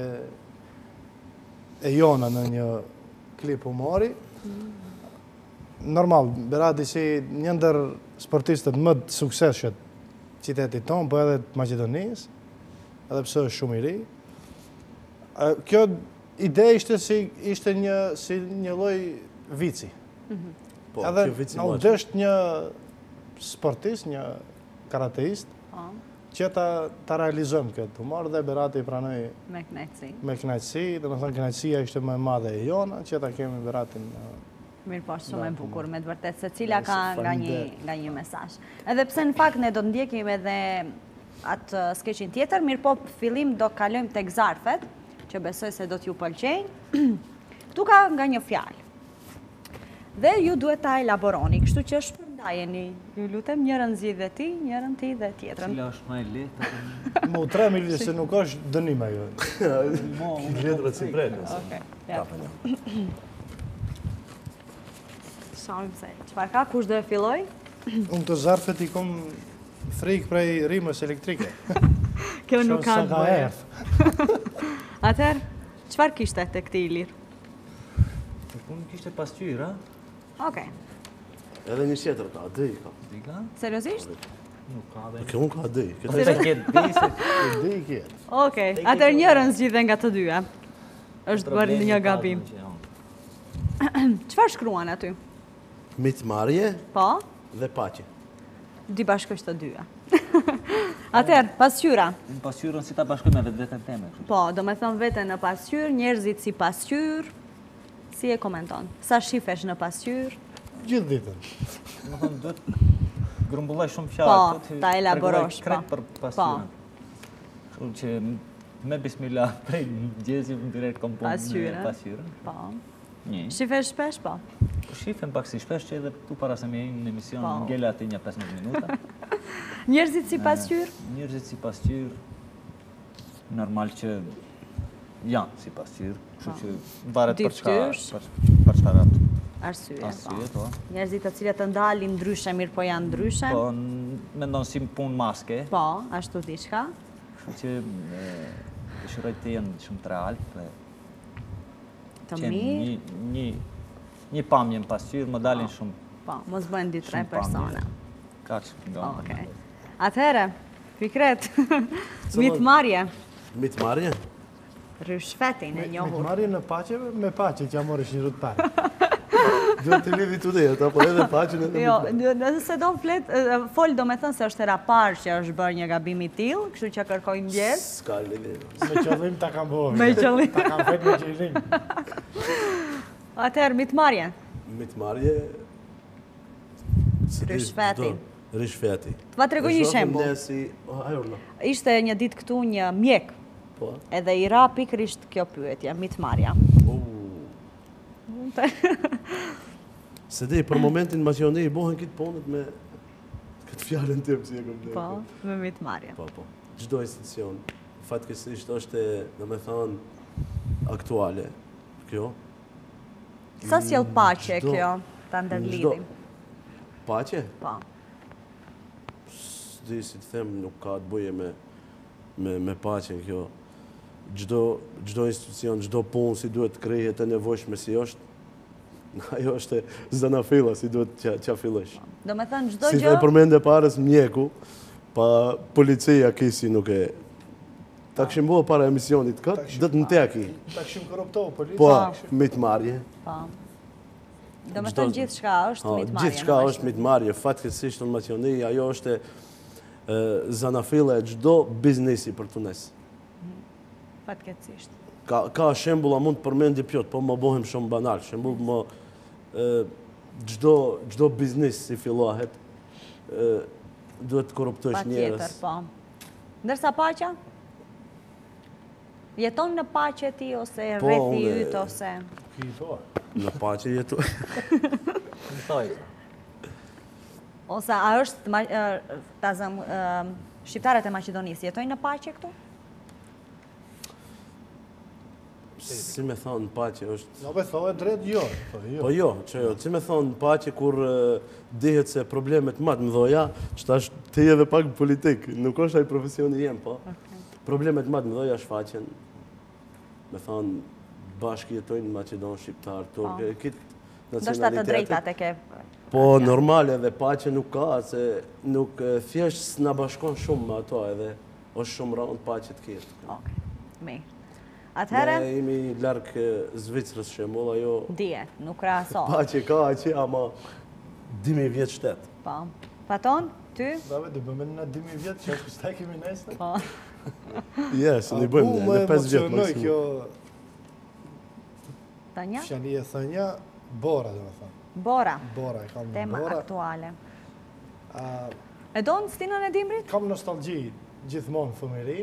D: e jona në një klip humori. Normal, Berati si një ndër sportistët më të suksesshëm qytetit tonë, po edhe të Maqedonisë, edhe pse është shumë i ri. Kjo ide ishte si një lloj vici.
B: po,
D: Edhe
B: kjo vici
D: na u
B: maqë.
D: desht një sportist, një karateist, që ta realizojmë këtë humor dhe Berati i pranoi
A: Me knajtësi.
D: me kënaqësi, domethënë kënaqësia ishte më e madhe e jona, që ta kemi Beratin.
A: Mirë po, shumë e bukur, me të vërtet, se cila ka nga një mesazh. Edhe pse në fakt ne do të ndjekim edhe atë skeqin tjetër, mirë po fillim do kalojmë tek zarfet, që besoj se do t'ju pëlqejnë. Ktu ka nga një fjalë. Dhe ju duhet ta elaboroni, kështu që shpërndajeni, ju lutem, njërën zgjidhe ti, njërën ti dhe tjetrën.
C: Cila është më e lehtë?
D: Mu 3 milë se nuk është dënim ajo.
B: Letrat si bretës.
A: Okej, ja. Shohim se çfarë ka, kush do e filloj?
D: Unë të zarfet i kom frikë prej rrimës elektrike.
A: Kjo nuk ka
D: Sa
A: të bëjë.
D: erë.
A: Atëherë, çfarë kishte te këti Ilir?
C: Unë kishte pasqyrë, a?
A: Okej,
B: Edhe një tjetër ka, adej ka.
C: Dika?
A: seriozisht?
C: Nuk ka dhe.
B: Kjo unë ka adej.
C: Këtë të ketë di se
D: E di i kjerë.
A: Okej, atëherë njërën zgjidhe nga të dyja. Është bërë
C: problemi
A: një
C: ka
A: gabim.
C: që janë.
A: Çfarë shkruan aty?
B: Mitmarrje
A: Po,
B: dhe paqe.
A: dy bashkësh të dyja. Atëherë, pasqyra.
C: Unë pasqyrën si ta bashkoj me vetën teme. kështu.
A: Po, do me thënë vete në pasqyrë, njerëzit si pasqyrë, si e komenton? Sa shifesh në pasqyrë?
D: Gjithë ditën.
C: Më thonë, duhet grumbulloj shumë
A: Po,
C: fjalë. këtu,
A: ta elaborosh,
C: tregoj
A: po.
C: krejt për pasqyrën. Kështu që me bismillah, prej mëngjesit më direkt kom punë
A: Pasqyrën.
C: me pasqyrën.
A: Po.
C: Një.
A: Shifesh shpesh, po?
C: Po shifem pak si shpesh që edhe këtu para se me jemi në emision
A: Po.
C: ngela aty një 15 minuta.
A: Njerëzit si pasqyrë?
C: Njerëzit si pasqyrë, normal që janë si pasqyrë, kështu që varet për çfarë
A: Arsye,
C: po.
A: Njerëzit të cilët të ndalin ndryshe, mirë po janë ndryshe.
C: Po, mendon si punë maske.
A: Po, ashtu diçka.
C: Kështu që dëshiroj të jenë shumë të real dhe
A: të mirë.
C: Një pamje në pasqyrë, më dalin shumë.
A: Po, mos bëjnë 2-3 persona.
C: Kaq nga.
A: Okej. Atëherë, Fikret, mitmarrje.
B: Mitmarrje?
A: Rrshfetin e njohur.
D: Mitmarrje në paqe, me paqe që amore një rrugtar.
B: Duhet të lidhi të dhejët, apo edhe paqen edhe
A: Jo, nëse do fol do me thënë se është era parë që është bërë një gabim i tillë, kështu që kërkoj ndjes.
B: Ska lidhi.
D: Me qëllim ta kam bërë.
A: Me qëllim.
D: Ta kam vetë me qëllim.
A: Atëherë, mitmarrje.
B: Mitmarrje...
A: Rrshfetin.
B: Rrshfeti.
A: Të va tregoj një shembull. Ishte një ditë këtu një mjek.
B: Po.
A: Edhe i ra pikërisht kjo pyetje, mitmarrja.
B: Se dhe, për momentin ma që ne i bohen këtë ponët me këtë fjallën tim, si e kom dhe.
A: Po, me mitmarrje.
B: Po. Gjdo institucion, fatkesisht është, në me thonë, aktuale, kjo.
A: Sa sjell paqe kjo, ta ndërlidhim?
B: Paqe?
A: Po.
B: Sdi, si të them, nuk ka të bëje me paqen kjo. Gjdo institucion, gjdo punë, si duhet të krejet e nevojshme si është, ajo është zanafila, si duhet që fillësh.
A: Do me thënë gjdo
B: gjë... Si
A: gjë...
B: të përmende parës mjeku, pa policia kisi nuk e... Ta këshim bua para emisionit këtë, dhe të në te aki.
D: Ta këshim korruptohë policia.
B: Po, mitmarrje.
A: Po. Do me thënë gjithë shka është mitmarrje.
B: Gjithë shka është mitmarrje, fatkesisht në mationi, ajo është zanafila e gjdo biznesi për të nesë.
A: Fatkesisht.
B: Ka shembulla mund të përmendi pjot, po më bohem shumë banal. Shembull më gjdo biznis si fillohet, duhet të korruptojsh njerëz.
A: Patjetër, po. Ndërsa paqja? Jeton në paqe ti, ose rrethi yt, ose...
B: Në paqe jeton.
C: Në thoj.
A: Ose a është, ta zëm, shqiptarët e Maqedonisë, jetojnë në paqe këtu?
B: Si me thonë në paqe është...
D: Në me thonë drejt, jo.
B: Po jo, që jo. Si me thonë në paqe kur dihet se problemet matë më dhoja, që ta është të jeve pak politik, nuk është aj profesioni jem, po. Problemet matë më dhoja shfaqen, me thonë, bashkë jetojnë Maqedon, Shqiptar, Turk, kitë nacionalitetet.
A: Do shta të drejtat e ke...
B: Po, normal edhe paqe nuk ka, se nuk thjesht s'na bashkon shumë me ato edhe, është shumë rënd paqe të kjetë.
A: Okej, mirë. Atëherë...
B: Ne jemi larkë Zvicrës shemull, ajo...
A: Dije, nuk krahasohet.
B: Paqe ka aqe, ama 1000 vjetë shtetë.
A: Po. Paton, ty?
D: Dave, dhe bëmë në 1000 vjetë, që është këstaj kemi nesë?
A: Po.
B: Yes, në bëjmë në 5 vjetë maksimum.
D: Kjo...
A: Tanja?
D: Fjali e thënja, Bora, dhe me thënë.
A: Bora.
D: Bora, e kam në
A: Tema
D: Bora.
A: aktuale. E do në stinën e dimrit?
D: Kam nostalgji gjithmonë fëmiri,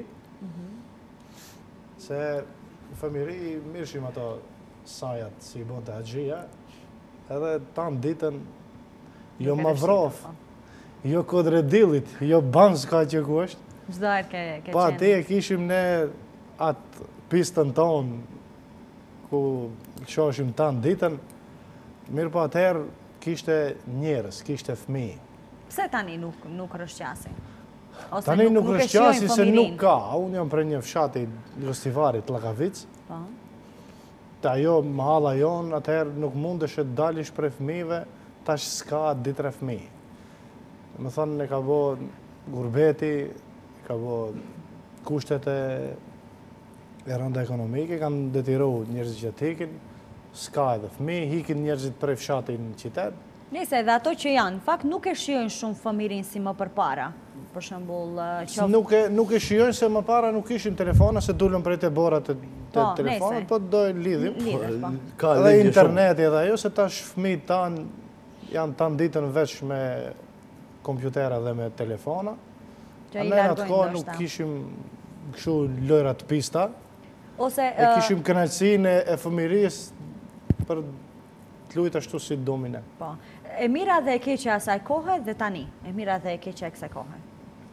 D: se fëmiri mirëshim ato sajat si i bon të haxhia, edhe tanë ditën, jo Mavrov, jo Kodredilit, jo Banska që ku është.
A: Çdo herë ke qenë.
D: Pa, te e kishim ne atë pistën tonë, ku shoshim tanë ditën, mirë pa atëherë kishte njerës, kishte fëmijë.
A: Pse tani nuk rëshqasin?
D: Tani nuk rëshqasin se nuk ka. Unë jam për një fshati Gostivarit, Llakavic. Ta jo, mahalla jonë, atëherë nuk mundesh të dalish prej fëmijëve, tash s'ka 2-3 fëmijë. Më thonë, ne ka bo gurbeti, ka bo kushtet e rënda ekonomike, kanë detiru njerëzit që t'hikin, s'ka edhe fëmijë, hikin njerëzit prej fshati në qytet.
A: Nese, edhe ato që janë, fakt nuk e shijojnë shumë fëmirin si më përpara. Për shembull,
D: nuk e shijojnë se më para nuk ishim telefona, se dullën prej të borat të telefonat, po dojnë lidhim. Edhe interneti edhe ajo, se tash fëmijët tanë janë tanë ditën veç me kompjutera dhe me telefona. A ne atë kohë nuk kishim kështu lojrat pista, e kishim kënaqësinë e fëmirisë për të luajtur ashtu si domine.
A: Po. E mira dhe e keqja e asaj kohe dhe tani. E mira dhe e keqja e kësaj kohe.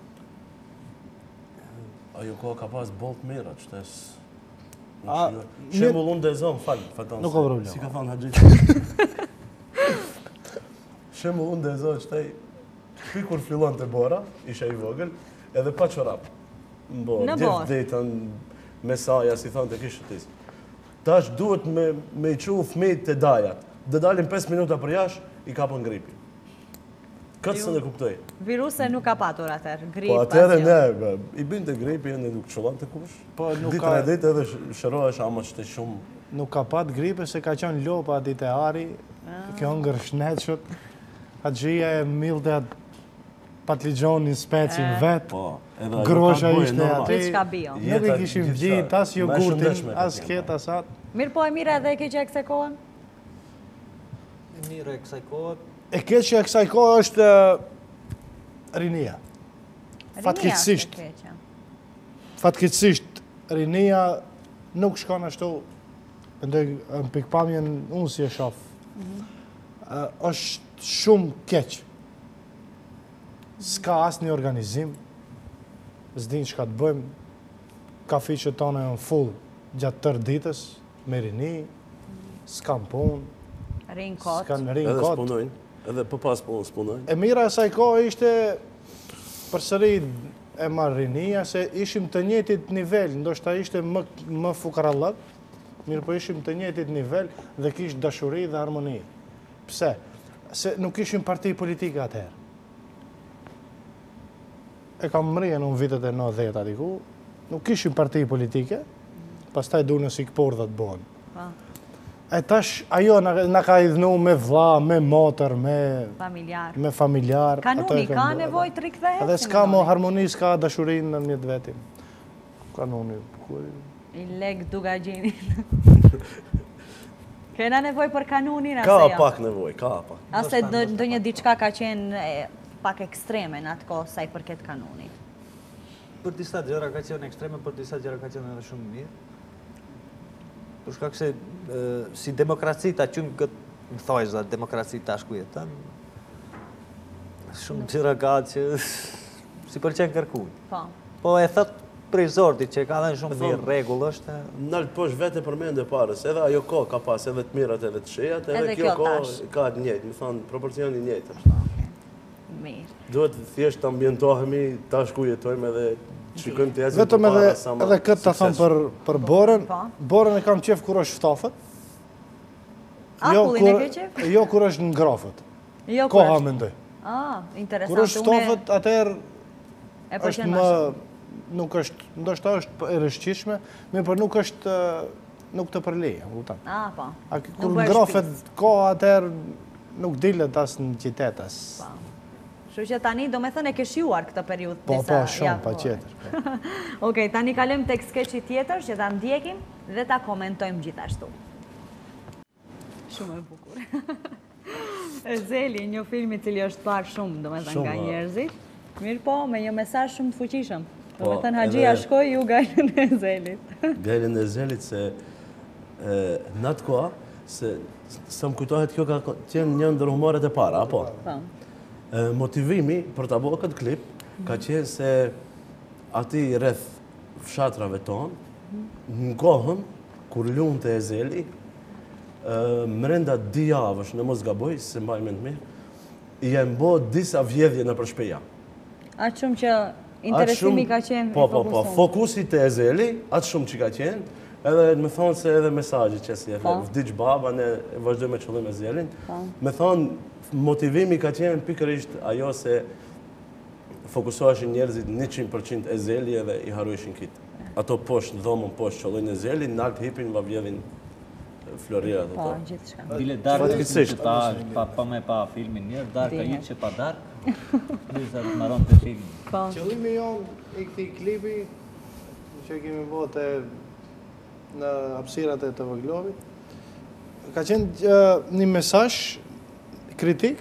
B: Ajo ko ka pas bolt mira, qëtes...
D: A,
B: Shemull unë dezon, faton.
D: Nuk ka problem.
B: Si ka thonë Haxhi. Shemull unë dezon, qëtaj, pi kur fillon të bora, isha i vogël, edhe pa qorap.
A: Në
B: Djetë
A: borë.
B: detën, mesaja, si thonë të kishë tis. Tash duhet me i qu fëmijët të dajat. Dhe dalin 5 minuta për jash, i kapën gripi. Këtë se në kuptoj.
A: Viruse nuk ka patur atër, grip,
B: Po atëre
A: asgjë.
B: ne, i binte gripi, e nuk qëllan të kush.
D: Po nuk
B: Ditë
D: ka,
B: në ditë edhe shërohesh ama që të shumë.
D: nuk ka pat gripe se ka qenë lopa ditë e ari, kjo ngër shnetshët, Haxhia e millte atë patligjonin specin vetë,
B: Po, edhe ajo
D: grosha
B: ka bujë,
D: ishte
B: normal.
D: aty,
A: Diçka bio.
D: nuk i kishim gjit, as jogurtin, as ket, as atë.
A: Mirë po e mire edhe e keqe e këse kohën?
C: E mirë e kësaj kohë,
D: E keqja e kësaj kohë është rinia. Fatkeqësisht.
A: Rinia është e keqe.
D: Fatkeqësisht, rinia nuk shkon ashtu, ndoj në pikpamjen unë si e shoh. Është shumë keq. S'ka asë një organizim, s'din që ka të bëjmë, kafiqet tonë janë full gjatë tërë ditës, me rini, s'kan punë,
A: Rinë kotë.
D: s'kan rinë
B: Edhe
D: kotë.
B: s'punojnë, edhe për pas punë s'punojnë.
D: E mira e saj kohë ishte përsëri e marrë rinia, se ishim të njëjtit nivel, ndoshta ishte më fukarallak, mirë po ishim të njëjtit nivel dhe kishte dashuri dhe harmoni. Pse? Se nuk ishim parti politike atëherë. E kam mrije në vitet e 90 diku, nuk ishim parti politike, pastaj dunë si këpordha të bëhen.
A: Pa,
D: E tash, ajo na ka idhnu me vlla, me motër,
A: familjar.
D: me familjar. ato
A: Kanuni
D: e kam
A: ka
D: bërë.
A: nevoj të rikthehet?
D: Edhe
A: si
D: s'ka
A: mendoni?
D: më harmoni, s'ka dashurin në mjetë vetim. Kanuni.
A: I leg duga gjeni. Kena nevoj për kanunin, ase
B: Ka
A: jo?
B: pak nevoj, ka pak.
A: Ase do një diçka ka qenë pak ekstreme në atë kohë sa i përket kanunit.
C: për disa gjëra ka qenë ekstreme, për disa gjëra ka qenë edhe shumë mirë. Për shkak se si demokraci ta qymë këtë, më thojsh dhe demokraci tash ku jeton, shumë gjëra ka që si pëlqen kërkuj.
A: Po.
C: Po e thot prej zortit që ka dhe shumë mirë rregull është.
B: Nalt posh vete për mende parës, edhe ajo kohë ka pas edhe të mirat edhe të shejat,
A: Edhe
B: edhe
A: kjo
B: kjo kohë
A: tash.
B: ka të njëjtë, më thonë, proporcioni njëjtë është.
A: Mirë.
B: Duhet thjesht të ambientohemi tash ku jetojmë edhe shikojmë të ecim
D: Vetëm edhe këtë të thonë për borën,
A: Po.
D: borën e kam qef kur është ftafët.
A: Akullin e ke qef?
D: Jo kur është në grafët.
A: Jo, kur
D: Koha
A: është-
D: mendoj.
A: Ah, interesant.
D: Kur është ftafët, atëherë
A: E
D: është
A: pëlqen më
D: më,
A: shumë.
D: nuk është, ndoshta është e rëshqishme, mirë për nuk është, nuk të përleje, më kupton.
A: Ah, po.
D: Kur
A: Nuk bëhesh
D: ngrafet
A: shtëpis.
D: koha atëherë nuk dilet as në qytet as.
A: Po. Kështu që tani do me thënë e ke shijuar këtë periudhë
D: Po,
A: disa
D: po, shumë,
A: javë
D: pa
A: kohë.
D: qeter.
A: Okej, tani kalojmë tek skeçi tjetër që ta ndjekim dhe ta komentojmë gjithashtu. Shumë e bukur. Ezeli, një film I cili është parë shumë, domethënë
B: Shumë,
A: nga
B: a.
A: njerëzit. Mirë po, me një mesazh shumë të fuqishëm.
B: Po,
A: Domethënë Haxhia
B: edhe-
A: shkoi ju gajlën e Ezelit.
B: Gajlën e Zelit se në atë koha, se së më kujtohet kjo ka qenë një ndër humoret e para, apo?
A: Po.
B: Motivimi për të bëhë këtë klip ka qenë se ati rreth fshatrave tonë, në kohën, kur lunë të Ezeli, mrenda di javësh, në mos gaboj, se mbaj mend mirë, I janë bo disa vjedhje në përshpeja.
A: Atë shumë që interesimi ka qenë
B: Po,
A: I
B: po, po,
A: fokusuar.
B: fokusi të Ezeli, atë shumë që ka qenë, edhe me thonë se edhe mesajë që si e
A: Po.
B: vdiq baba, ne vazhdoj me qëllim Ezelin, me thonë motivimi ka qenë pikërisht ajo se fokusoheshin njerëzit 100% Ezeli edhe I harrueshin kitë. Ato poshtë dhomën, poshtë qëllojnë Ezeli, nalt hipin, va vjedhin florirat
A: Po,
B: ato.
A: gjithçka.
C: Dile darkë
B: Fatkeqësisht.
C: pa me pa filmin njërë, darka
A: Dile.
C: i që pa darkë, Lisa të maron të filmin.
A: Po.
D: Qëllimi jonë I këtij klipi që kemi bërë në hapësirat e TV Globit ka qenë një mesazh kritik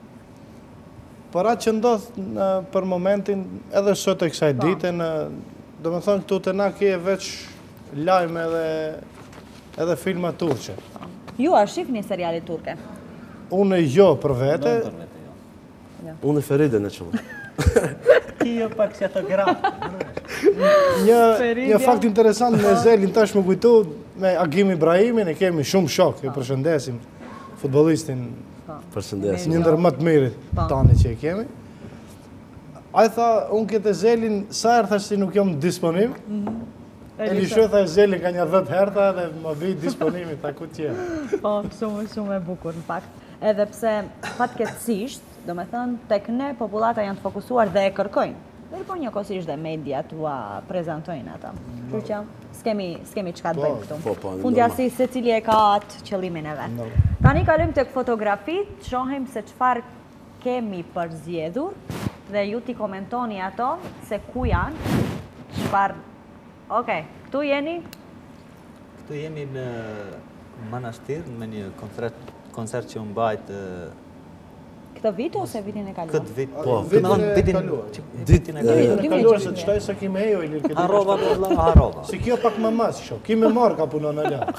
D: për atë që ndodh për momentin edhe sot e kësaj dite në do me thonë këtu të na kje veç lajme edhe filma turqe.
A: Ju a shihni seriale turke?
D: Unë jo për vete,
C: Për vete jo.
B: Unë e Feride në qëllë.
C: Ti jo pak që ato grafë.
D: një fakt interesant me Zelin tash më kujtu, me Agim Ibrahimin, e kemi shumë shok, e përshëndesim futbollistin,
B: Përshëndesim.
D: një ndër më të mirit tani që e kemi. A i tha, unë këtë Zelin, sa herë thash si nuk jam disponim, Elisho tha Zelin ka një 10 herë dhe më vi disponimi, ta ku tjenë.
A: Po, shumë e bukur në fakt. Edhe pse fatkeqësisht, do me thënë, tek ne populata janë të fokusuar dhe e kërkojnë. Dhe po njëkohësisht dhe media tua prezentojnë ata. Kështu që s'kemi çka të bëjmë këtu. Fundjasi secili e ka atë qëllimin e vet. Tani kalojmë tek fotografitë, shohim se çfarë kemi përzgjedhur dhe ju t'i komentoni ato se ku janë, çfarë. Okej, këtu jeni?
C: Këtu jemi në Manastir, me një koncert që unë bajt
A: Këtë vit ose vitin e kaluar?
C: këtë vit.
B: Po,
C: Vitin e kaluar.
D: Vitin e kaluar se qëtaj se kime ejo i lirë.
C: Harova me vëlla, harova.
D: Si kjo pak më mas, sho. Kime marë ka punon në lja.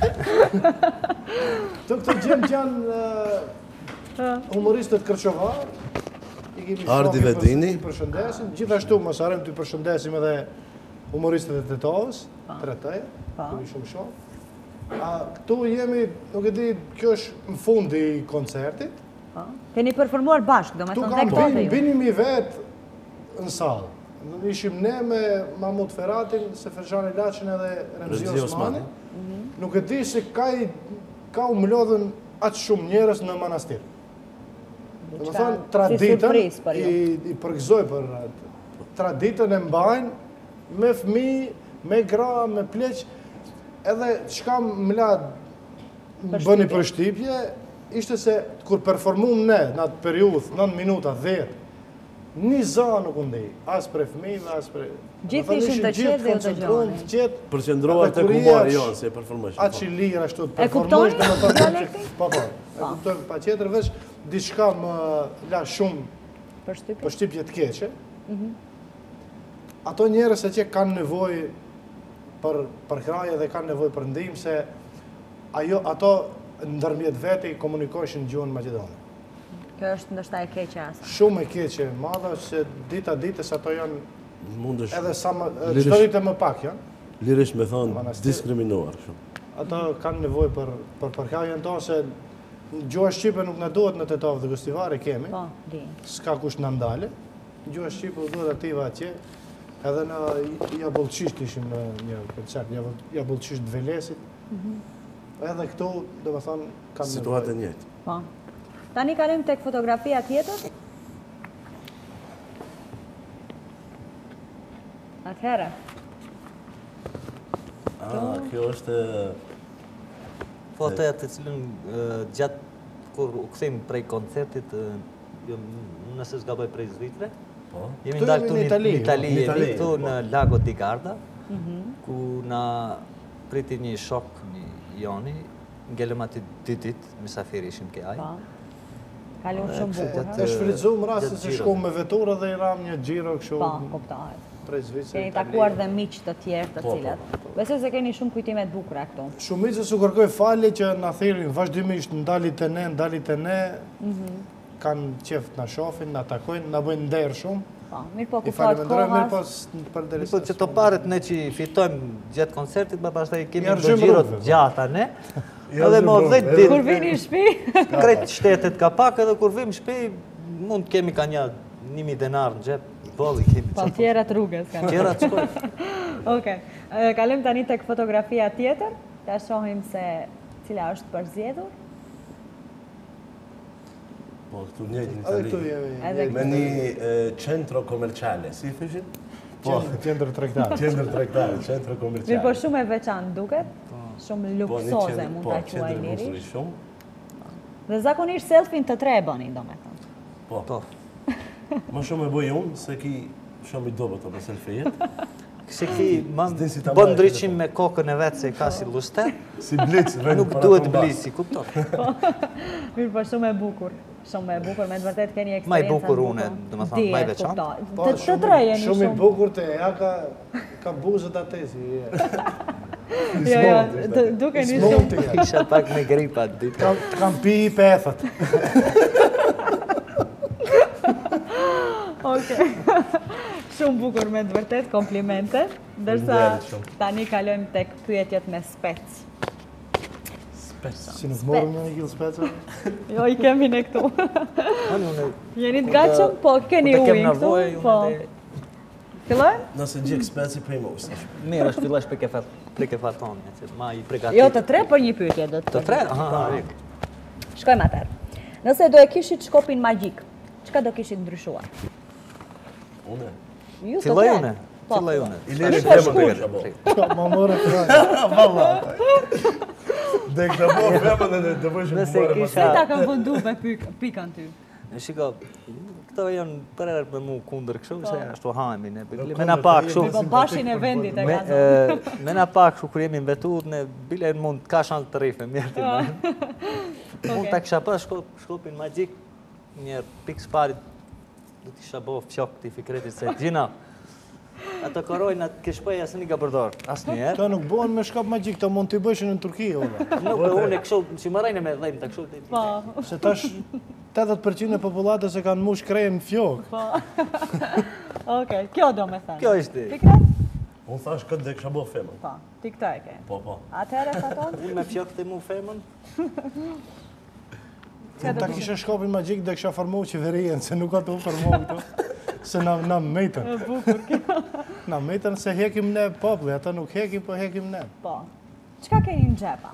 D: Këtë gjemë që janë humoristët kërqovar.
B: Ardi Vedini.
D: Gjithashtu mos harrojmë të përshëndesim edhe humoristët e Tetovës, Tretëje, kemi shumë shoh. Këtu jemi, nuk e di, kjo është në fundi i koncertit.
A: Keni performuar bashkë, do me
D: Tu
A: thënë
D: kam
A: dhe këto dhe ju.
D: binim i vetë në salë. Ishim ne me Mahmut Feratin, Seferxhan Ilaçin edhe Remzi Osmani. Nuk e di se ka u mlodhën atë shumë njerëz në manastir. Do të thonë, traditën i përgëzoj për atë. Traditën e mbajnë me fëmijë, me gra, me pleq, edhe çka më la bëni përshtypje, ishte se kur performum ne në atë periudhë, 9 minuta, 10, një za nuk ndej, as për fëmijëve, as për...
A: Gjithë ishin të qetë dhe ju të gjoni.
B: Përqendruar të humori jonë, se e performojsh.
D: Atë që lirë ashtu të
A: E kuptoni dialektin?
D: Po, e kuptojnë pa qetër, veç diçka më la shumë përshtypje të keqe. Ato njerëz që kanë nevojë për kraje dhe kanë nevojë për ndihmë, se ato ndërmjet veti komunikojshin gjuhën maqedone.
A: Kjo është ndoshta e keqe asë.
D: Shumë e keqe, madha, se dita ditës ato janë
B: Mundesh
D: edhe sa më, çdo ditë më pak janë.
B: lirisht me thonë diskriminuar shumë.
D: Ato kanë nevojë për përkrajen tonë, se gjuha shqipe nuk na duhet në Tetovë dhe Gostivar, e kemi.
A: Po, di.
D: S'ka kush na ndale. Gjuha shqipe u duhet ativa atje. Edhe në Jabullçisht ishim në një koncert, Jabullçisht Dvelesit. Edhe këtu, do me thonë, kanë
B: Situatë e njëjtë.
A: Po. Tani kalojmë tek fotografia tjetër. Atëherë.
B: Kjo është...
C: Fotoja të cilën gjatë kur u kthejmë prej koncertit, nëse s'gaboj prej Zvicre, jemi ndalë këtu në Itali, jemi këtu në Lago di Garda, ku na priti një shok një Joni, ngelëm aty 2 ditë, mysafiri ishim ke ajë.
A: Kalon shumë bukur.
D: E shfrytzuam rastin se shkojmë me veturë dhe i ram një xhiro kështu.
A: Po, kuptohet.
D: Prej Zvicrës.
A: Keni takuar dhe miq të tjerë të cilat. Besoj se keni shumë kujtime të bukura këtu.
D: Shumica u kërkoj falje që na thirrin vazhdimisht ndalit e ne, kanë qef të na shohin, na takojnë, na bëjnë nder shumë.
A: Po, mirë po
D: I
A: ku fat
D: falenderojmë mirë
A: kohas.
D: për derisa.
C: Po që të paret ne që fitojmë gjatë koncertit, më pastaj kemi
D: Ja
C: një
D: rëzhim
C: gjiro
D: rrugëve,
C: të gjata ne.
B: Ja
C: Edhe më
B: rëzhim
C: 10 ditë.
A: Kur vini në shtëpi?
C: Krejt shtetet ka pak, edhe kur vim shtëpi, mund kemi ka një 1000 denar në xhep, bolli kemi.
A: Po tjerat rrugës kanë.
C: Tjerat shkojnë.
A: Okej. Kalojmë tani tek fotografia tjetër. Ta shohim se cila është përzgjedhur.
B: Po, këtu njëjtë në
D: Edhe këtu
B: Itali.
D: jemi.
B: Me një centro komerciale, si thëshin? Po,
D: Qendër tregtare.
B: qendër tregtare, centro komerciale.
A: Mirë po shumë e veçantë duket. Shumë luksoze mund ta quaj lirish.
B: shumë.
A: Dhe zakonisht selfie të tre e bëni, domethënë.
B: Po. Më shumë e bëj unë, se ki shumë i dobët të selfie-jet.
C: Se ki
B: S'din si ta
C: bën
B: mbaj
C: ndryqim me kokën e vetë se ka si lustet,
B: Si blic,
C: nuk duhet blisi, kupton.
A: Mirë po shumë e bukur. Shumë e bukur, me të vërtet keni eksperiencë.
C: Ma i bukur une, domethënë, ma i veçantë.
A: Të tre jeni
D: Shumë i
A: shumë.
D: bukur te, ja ka buzët atesi.
A: Jo, dukeni shumë.
C: Isha pak me gripa ditë.
D: Kam pi i pethët.
A: Shumë bukur me të vërtet, komplimente. Ndërsa tani kalojmë tek pyetjet me spec.
D: Si nuk morëm në një kilë speca?
A: Jo, i kemi ne këtu. Jeni të gatshëm? Po, keni ujin këtu? Po. Fillojmë?
B: Nëse gjek speci prej mos.
C: Mirë, është fillosh për ke fatoni, që ma i pregatit.
A: Jo, të tre për një pyetje do të.
C: Të tre? Aha,
A: Shkojmë atëherë. Nëse do e kishit shkopin magjik, çka do kishit ndryshuar?
B: Une.
A: Ju të
C: Filloj
A: tre?
C: une.
A: Po.
C: Filloj une.
B: I lere femën dhe kësha bo.
D: Ma more të
B: Dhe kësha bo femën dhe të vëshë
C: Nëse
B: më
C: kisha-
A: Si ta kanë vëndu me pikën ty?
C: Shiko, këto janë përër me mu kundër kështu, se ashtu hajmi, ne me na pak kështu.
A: Po bashin e vendit e gazo.
C: Me na pak kështu kur jemi në vetur, ne bile mund ka shanë të rife, mirë të me. Mund të kisha pas shkopin magjik, një pikë sparit, do t'isha bo fjok t'i fikretit se gjina. Ato korojnë atë kishpej asë një ka përdor, asë njerë.
D: Këto nuk bohen me shkap magjik, këto mund t'i bëshin në Turki, ola.
C: Nuk e unë e kështu, që më rejnë me dhejmë të kështu.
A: Po.
D: Se tash 80% e popullatës e kanë mush kreje në fjok.
A: Po. Okej, kjo do me thënë.
C: Kjo ishte.
A: Fikret?
B: Unë thash këtë dhe kësha bo femën.
A: Po, ti këta e ke.
B: Po.
A: Atëherë, Faton?
C: Unë me fjok të mu femën,
D: Ta kisha shkopin magjik dhe kisha formu qeverien, se nuk ka të u formu këto. Se na metën.
A: Bukur kjo.
D: Na metën se hekim ne populli, ata nuk hekim, po hekim ne.
A: Po. Çka keni në xhepa?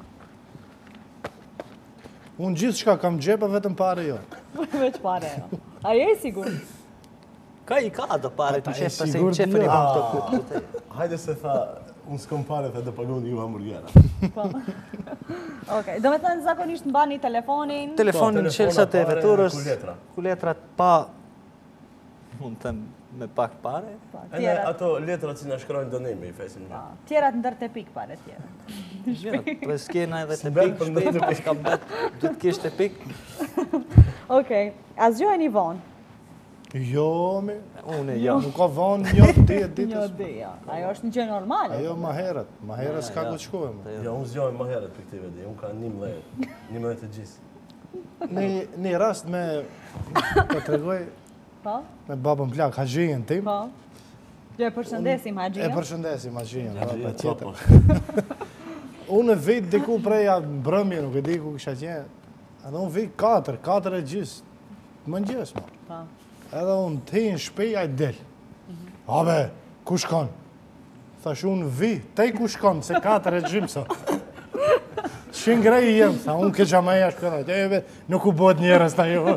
D: Unë gjithë shka kam gjepa, vetëm pare jo.
A: Veç pare. A je i sigur?
C: ka do pare të
D: Ata e
C: qef pasi
D: sigurt
C: qefën i
D: jo.
C: bëm këto këtë.
B: Hajde se tha, unë s'kom pare, tha dhe pagoni ju hamburgera.
A: Okej, do me thënë zakonisht mbani telefonin.
C: Telefonin
B: telefona,
C: qelsat e
B: pare,
C: veturës,
B: kuletra.
C: kuletrat pa, mund të them, me pak pare.
A: Po,
B: Edhe
A: tjerat.
B: ato letrat që na shkrojnë donime i fesin një.
A: Tjerat ndër te pik pare tjera.
C: Po s'kena edhe të
B: S'mbet
C: pik,
B: për ndër të
C: shpejt, s'ka mbet, du të kish të pik.
A: Okej, asgjojeni vonë.
D: Jo, mi.
C: Unë jo.
D: Nuk ka vonë një ditë ditës.
A: Një dhe, ja. Ajo është një gjë normale.
D: Ajo ma herët s'ka ku të shkojmë.
B: Ja, unë zjojnë më herët për këti vedi, unë ka 11 të gjisë.
D: Një rast me, të tregoj,
A: Po?
D: me babën plak, haqijën tim.
A: Po? Jo e përshëndesim
D: E
A: Haxhinë.
D: përshëndesim haqijën, pa tjetër.
B: Po.
D: Unë vit diku prej mbrëmje, nuk e di ku kisha qenë. Edhe unë vit 4 e gjysë. Më njës, ma.
A: Po.
D: Edhe unë të hinë shpej, a i del. Abe, ku shkon? Thash unë te ku shkon, se 4 e gjymë, sa. Shingrej i jem, tha, unë ke gjamaja shkëna, nuk u bot njerës ta jo.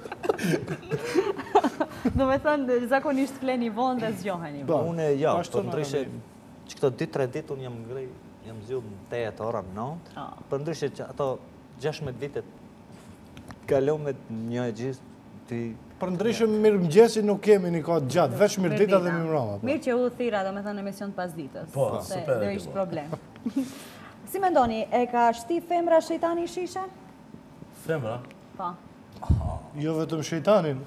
A: Do me thënë, zakonisht fleni vonë dhe zgjoheni vonë.
C: Unë jo,
D: Ashtu
C: për
D: në
C: ndryshe, që këto 2-3 ditë unë jam ngrej, jam zhjullë në 8 ora në 9, për ndryshe që ato 16 vitet kalon me një e gjithë, ti
D: Për ndryshëm mirë mëgjesi nuk kemi një kohë gjatë, veç mirë dita dhe mirë mrama.
A: Mirë që u thira, do me thënë emision pas ditës.
B: Po,
A: se
B: super
A: do
B: e
A: ishtë
B: ke,
A: problem. Si mendoni, e ka shti femra shejtani i shishe?
B: Femra,
A: Po.
D: Jo vetëm shejtanin.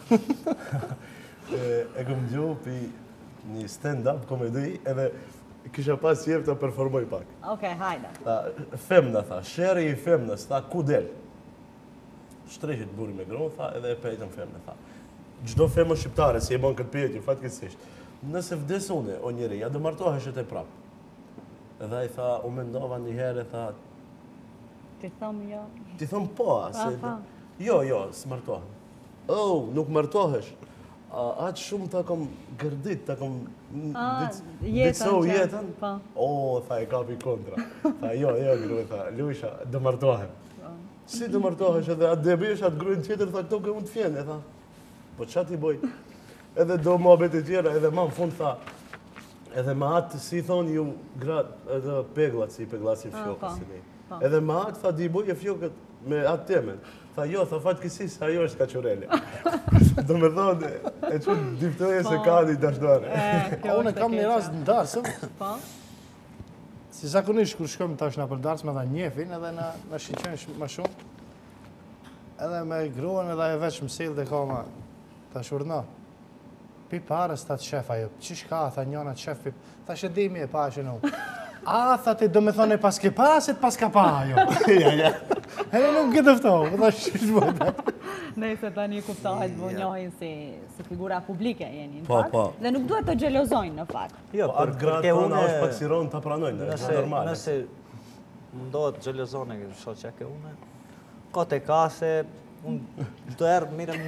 B: e këm gjohë për një stand-up komedi, edhe kisha pas jep të performoj pak.
A: Okej, hajde.
B: Tha, femna, tha, sheri i femnës, tha, ku del? Shtreshit buri me gronë, tha, edhe e pejtën femnë, tha. Gjdo femë shqiptare, si e bon këtë pjetje, fatkesisht, nëse vdes une, o njëri, ja do martoheshet e prapë. Edhe a i tha, u mendova një herë, tha,
A: Ti thëmë jo.
B: ti thëmë po, se...
A: pa.
B: Jo, s'martohem. Oh, nuk martohesh. Atë shumë ta kom gërdit, ta kom... ditësohu jetën. O, tha, e kapi kontra. Tha, jo, grue, tha, Luisha, do martohem. Si do martohesh edhe atë debish, atë grujnë tjetër, tha, këto ke mund të fjene, tha. Po qa ti boj? Edhe do mohabet e tjera, edhe ma në fund tha, edhe ma atë, si thonë ju gratë, edhe peglat, si peglasin fjokës, si ne. Edhe ma atë, tha, di boj e fjokët me atë temen. Tha, jo, tha, fatë kësi, sa jo është kaqurelja. Do me thonë, e që diftoje se ka një dashdore.
D: Unë kam një rast në darsëm.
A: Po?
D: Si zakonisht, kur shkojmë tash në për darsëm, edhe njefin, edhe në shqyqen më shumë. Edhe me gruan edhe e veç mësil dhe koma, ta shurna. Pi parës, ta të shef ajo, qish ka, tha njona të shef, ta shedimi e pashe në u. A, tha ti do me thonë e pas ke pasit, pas ka pa ajo. Edhe nuk këtë ftohë, ta shish bëjta.
A: Nëse tani kuptohet më njohin si figura publike jeni në
B: Po,
A: fakt.
B: po.
A: Dhe nuk duhet të xhelozojnë në fakt.
C: Jo,
B: Po atë gratë tona është pak si ronë të pranojnë, është normale.
C: Nëse mundohet xhelozone shoqja ke une, kote ka se unë çdo herë mirëm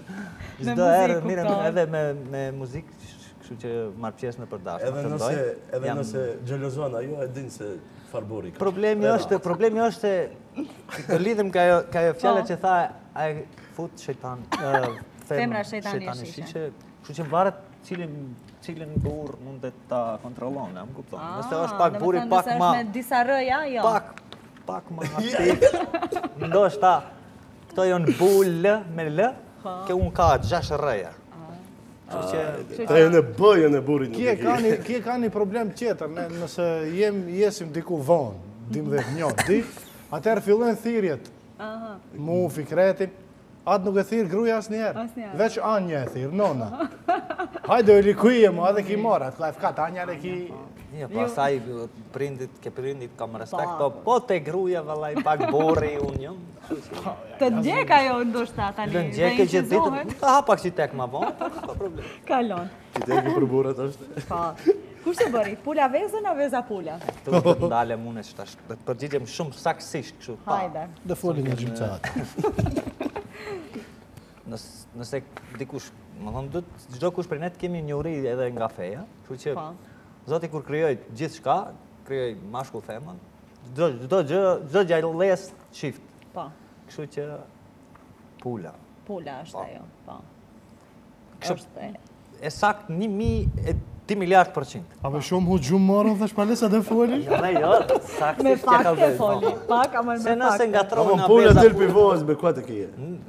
C: edhe me muzikë, kështu që marr pjesë në përdashme.
B: Edhe nëse xhelozon ajo e din se farburi ka.
C: Problemi është të lidhem ka ajo fjalë që tha ai fut shejtan,
A: Femra shejtani
C: shiqe. Kështu që varet cilin burr mund ta kontrollon, më kupton. Nëse është pak burri pak më
A: me disa rëja, jo.
C: Pak më aktiv. Ndoshta këto janë bul me l, që unë ka 6 rëja.
B: Ta jene bëjën e burit nuk e
D: Kje ka një problem tjetër, nëse jesim diku vonë, 12 dit, atëherë fillojnë thirjet, mu, fikretin, atë nuk e thirë gruja asë njerë, veç anja e thirë, nona. Hajde e likuje mu, adhe ki marë, atë klajfkat, anja dhe ki...
C: Ja, pasaj prindit kam respekt, po te gruja vëllaj pak borri unë jam.
A: Të ndjek ajo ndoshta tani.
C: Të ndjek e gjithë ditën, ta hapak si tek ma vonë, ka problem.
A: Kalon.
B: Ti teki për burrat është.
A: Po. Kush të bëri? Pula vezën a veza pula?
C: Tu të ndale mune që tash, të përgjigjem shumë saksisht kështu.
A: Hajde.
D: Dhe folin një gjimcatë.
C: Nëse dikush, më thonë, çdo kush për ne të kemi njohuri edhe nga feja, kështu që Zoti kur krijoi gjithçka, krijoi mashkull femën, çdo gjë les çift.
A: Po.
C: Kështu që pula.
A: Pula është ajo, po.
C: Është e sakt 1 miliard %.
D: A me shumë hu gjumë morën dhe shpalesa dhe foli?
C: Jo, sakt
A: Me fakt e foli. Pak, ama me
C: Se
A: fakt.
C: nëse ngatrojnë
B: Ama pula del pivohet me kuat e kije.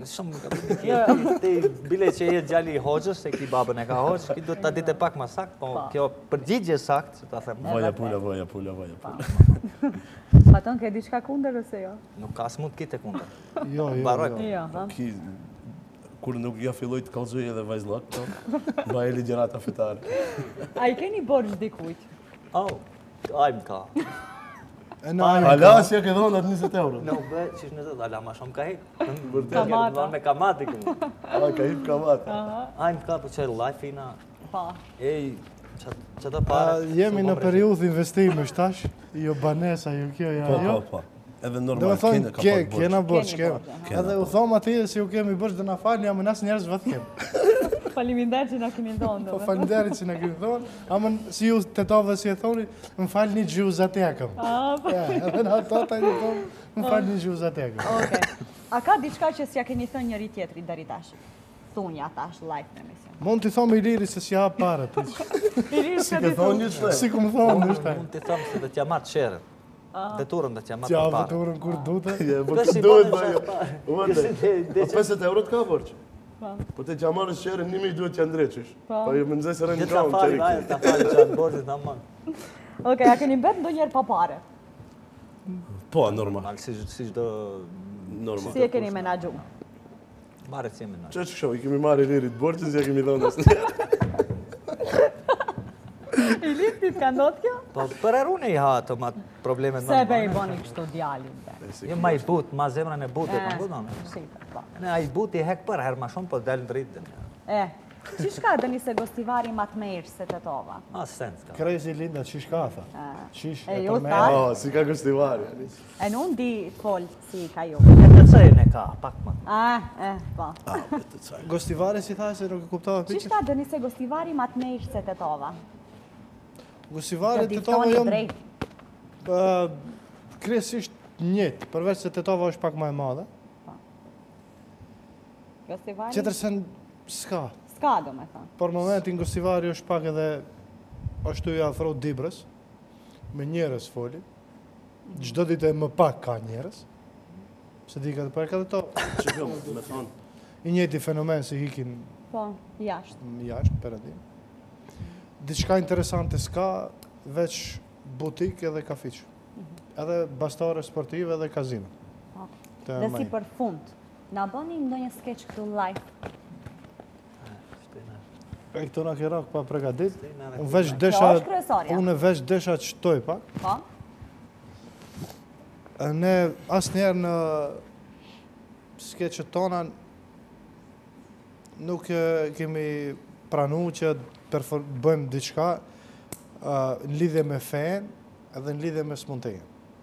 C: Shumë ti bile që je djali i Hoxhës, se ki babën e ka Hoxhë, ki duhet ta ditë pak më sakt, po kjo përgjigje sakt, që ta them.
B: Voja pula.
A: Paton ke diçka kundër ose jo?
C: Nuk ka smut kite kundër.
D: Jo.
C: Baroj.
A: Jo, ha.
B: Kur nuk ja filloj të kallzoj edhe vajzllak, ba e ligjërata fetare.
A: A i keni borx dikujt?
C: Ajmë ka.
B: Alas ja ke dhonë atë 20 euro.
C: Në ube, qish në zëtë, ala ma shumë ka hip.
A: Kamata.
C: Me kamati këmë.
B: Ka hip kamata.
C: Ajmë ka, për që life ina.
A: Pa.
C: Ej, që të pare.
D: Jemi në periudhë investime shtash, jo banesa, jo kjo, jo.
B: Po. Edhe
D: Dhe
B: normal,
D: me thonë, kena borç,
A: Keni
D: kena. Edhe u thomë ati si u kemi borç dhe na falni, jam në asë njerës vëtë kemë.
A: Faleminderit që na keni thonë.
D: Po faleminderit që na keni thonë, ama si ju tetove si e thoni, më falni një gjuz atekëm. Edhe në ato ta një thonë, më falni një gjuz atekëm.
A: Okej. A ka diçka që s'ja keni thënë njëri tjetrit deri tash? Thunja tash live në emision.
D: Mund t'i thomë Iliri se si hap parë aty.
B: Si ke thonë një shtë?
D: Si ku më thonë, nështë.
C: Mund të thëmë se dhe t'ja matë shërën. Deturën dhe t'ja matë
D: Tja
C: për parë.
D: veturën kur dute.
B: Po të duhet bëjë. Po 50 euro t'ka borç. Po të gjamarë shërën 1.000 duhet t'ja ndreqish. Po ju më nëzaj se rënë
C: Gjithë ta
B: gjohëm
C: falë,
B: qëri.
C: ta falë që atë borgjit ta manë.
A: Okej, a keni mbet ndonjëherë pa pare?
B: Po, normal.
C: Malë si çdo
B: Normal.
A: Si e keni menaxhu?
C: marë si me në.
B: Që kësho, i kemi marrë lirit borqës, ja kemi dhonë asë një.
A: I liftit ka ndodhë kjo?
C: Po, për erune i ha të matë problemet
A: Se be i boni kështu djalin.
C: Jo, ma i but, ma zemrën e but e të mbudon.
A: Shqipe, po.
C: Ne, a i but i hek për herë ma shumë, po delë në dritën.
A: Që shka dëni se gostivari matë me irë se të tova?
C: A, sens ka.
D: Krejzi Linda, qish ka, tha? Qish,
A: E
D: e
A: ju
D: përmejnë.
A: tha?
B: Si ka gështivari.
A: E në unë di fol si ka ju.
C: E të cëjnë e ka, pak më.
A: Po.
D: Gostivari si tha, se nuk e kuptova
A: Që
D: pikës.
A: shka dëni se gostivari matë me irë se të tova?
D: Gostivari
A: Të
D: të tova
A: diftoni
D: jom
A: drejt.
D: kresisht njët, përveç se të tova është pak ma e madhe.
A: Gostivari?
D: Qetër se s'ka.
A: Ska do me thonë.
D: Por momentin gostivari është pak edhe ashtu i afro Dibrës, me njerës foli. Gjdo ditë e më pak ka njerës. Se di ka të përka dhe to.
B: Që kjo, me thonë.
D: I njëti fenomen se hikin
A: Po, jashtë.
D: jashtë, përëndim. Diçka interesante s'ka, veç butik edhe kafiq. Edhe bastare sportive edhe kazino.
A: Dhe si për fund, na bëni ndonjë skeç këtu live.
D: E këto na ke rak pa pregadit. Unë veç
A: Kjo
D: desha,
A: është kryesorja.
D: unë veç desha të qëtoj pak.
A: Po?
D: Ne asë njerë në skeqet tona nuk kemi pranu që bëjmë diçka në lidhje me fen edhe në lidhje me spontenin.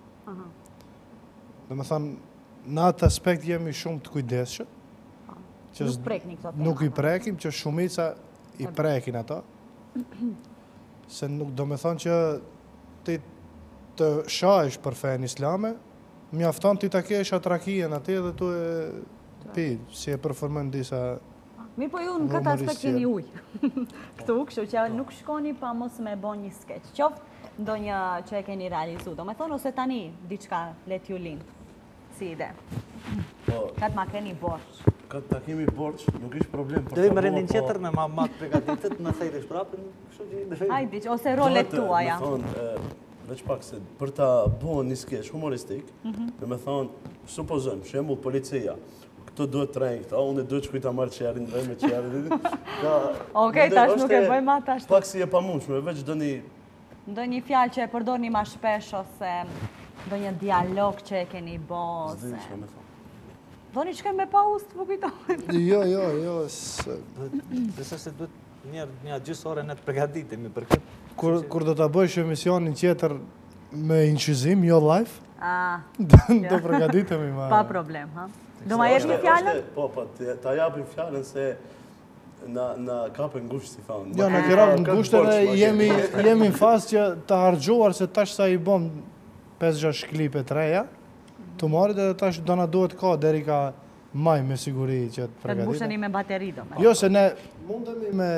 D: Dhe me thonë, në atë aspekt jemi shumë të kujdesshëm.
A: Nuk prekni këto tema.
D: Nuk i prekim, që shumica i prekin ato. Se nuk do me thonë që ti të shajsh për fen islame, mjafton ti ta kesh atrakien aty dhe tu e pi, si e performojnë disa...
A: Mirë po ju në këtë aspekt jeni ujë. Këtu, kështu që nuk shkoni pa mos me bo një skeq. Qoftë ndonjë që e keni realizu. Do me thonë, ose tani diçka let ju linë. Si ide. Këtë ma keni borç.
B: Këtë ta kemi borç, nuk ishtë problem për
C: Dhe më rendin qëtër me mamat pregatitet, në thejt e shprapin, kështu që i dhe...
A: Hajdi, ose rolet tua, ja.
B: Me thonë, veç pak se për ta bëhen një skeç humoristik, dhe me thonë, supozojmë, shembull policia, këto duhet trejnë këta, unë e duhet shkuj ta marrë qerin, dhe me qerin,
A: Okej, tash nuk e bëjmë atë ashtu.
B: Pak si e pamundshme, veç do një...
A: Do një fjalë që e përdorni ma shpesh, ose do një dialog që e keni bo, ose...
B: Zdi që me thonë.
A: Do një që me pa ustë, po kujtojnë.
D: Jo.
C: Dhe se duhet një gjysë ore në të pregaditemi për këtë.
D: Kur do të bëjsh emisionin tjetër me inqizim, jo live, do pregaditemi ma...
A: Pa problem, ha? Do ma jep një fjallën?
B: Po, ta japim fjallën se në kapën ngusht, si thonë.
D: Jo, në kapën ngusht edhe jemi në fazë që të hargjuar se tash sa i bom 5-6 klipe të reja, të marit edhe tash do na duhet ka deri ka maj me siguri që të pregaditemi.
A: Të mbusheni me bateri do me.
D: Jo, se ne mundemi me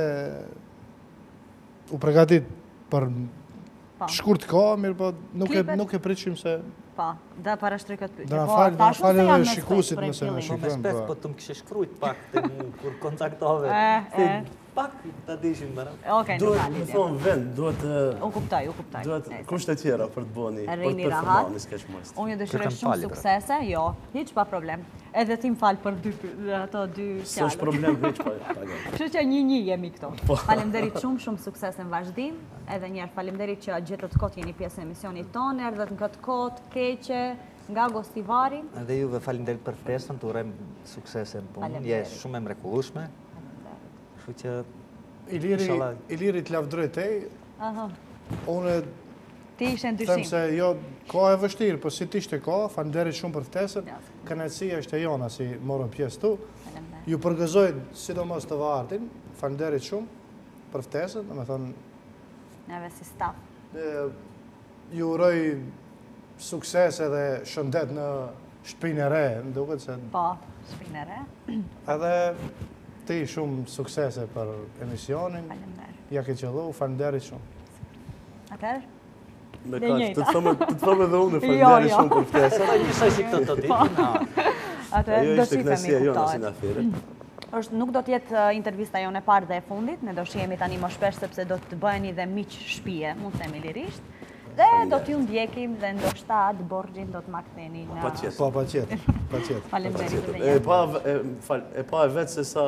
D: u pregadit për shkurt ka, mirë po nuk e pritshim se...
A: Pa, da parashtry këtë pyetje.
D: Da na falë dhe shikusit nëse në shikojmë.
C: Me spes, po të më kishe shkrujt pak të mu, kur kontaktove. Pak të dishim mëra.
A: Okej, nuk
B: Duhet,
A: ka
B: me
A: lidhje.
B: thonë, vend, duhet...
A: U kuptoj.
B: Duhet kushte tjera për të bëni, për të
A: Rrini
B: performani
A: rahat.
B: skeç humoristik.
A: Unë ju dëshiroj shumë suksese, jo, hiç pa problem. Edhe ti më falë për ato dy
B: Së është
A: fjalë.
B: problem hiç pa gati.
A: Kështu që një jemi këto. Faleminderit shumë sukses në vazhdim. Edhe njerë faleminderit që gjetët kot jeni pjesë e emisionit tonë, erdhët në këtë kot, keqe, nga Gostivari.
C: Edhe juve faleminderit për ftesën, të urem suksese në punë. Je shumë e mrekullueshme. Kështu që
D: Iliri të lavdroj tej, unë
A: ti ishe në
D: them
A: dyshim.
D: se jo, ka e vështirë, po si t'ishte ka, faleminderit shumë për ftesën, kënaqësia është e jona si morëm pjesë tu. Ju përgëzoj sidomos të Vardin, faleminderit shumë për ftesën, do të thonë
A: Neve si staf.
D: ju uroj sukses edhe shëndet në shtëpinë e re, më duket se
A: Po, shpinë e re.
D: edhe ti shumë suksese për emisionin.
A: Faleminderit.
D: Ja ke qellu, faleminderit shumë.
A: Atëherë?
B: Me
A: Dhe
B: kaq,
A: njëjta.
B: të të thëmë edhe unë, faleminderit shumë për ftesën.
C: njësoj si këtë të ditë.
A: Atëherë
B: Ajo
A: do
B: ishte
A: shifemi
B: kënaqësia jona si
A: kuptohet.
B: na thirrët.
A: Nuk do t'jetë intervista jone e parë dhe e fundit, ne do shihemi tani më shpesh sepse do të bëheni dhe miq shtëpie, mund të themi lirisht. Dhe do t'ju ndjekim dhe ndoshta atë borxhin do të ma ktheni në...
D: Po, patjetër.
A: Faleminderit edhe një.
B: E pa e vetë se sa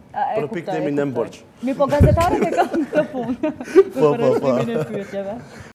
B: përpiktemi në mborç.
A: Mi po gazetarët e kanë këtë punë.
B: Po.
A: Për rështimin e pyetjeve.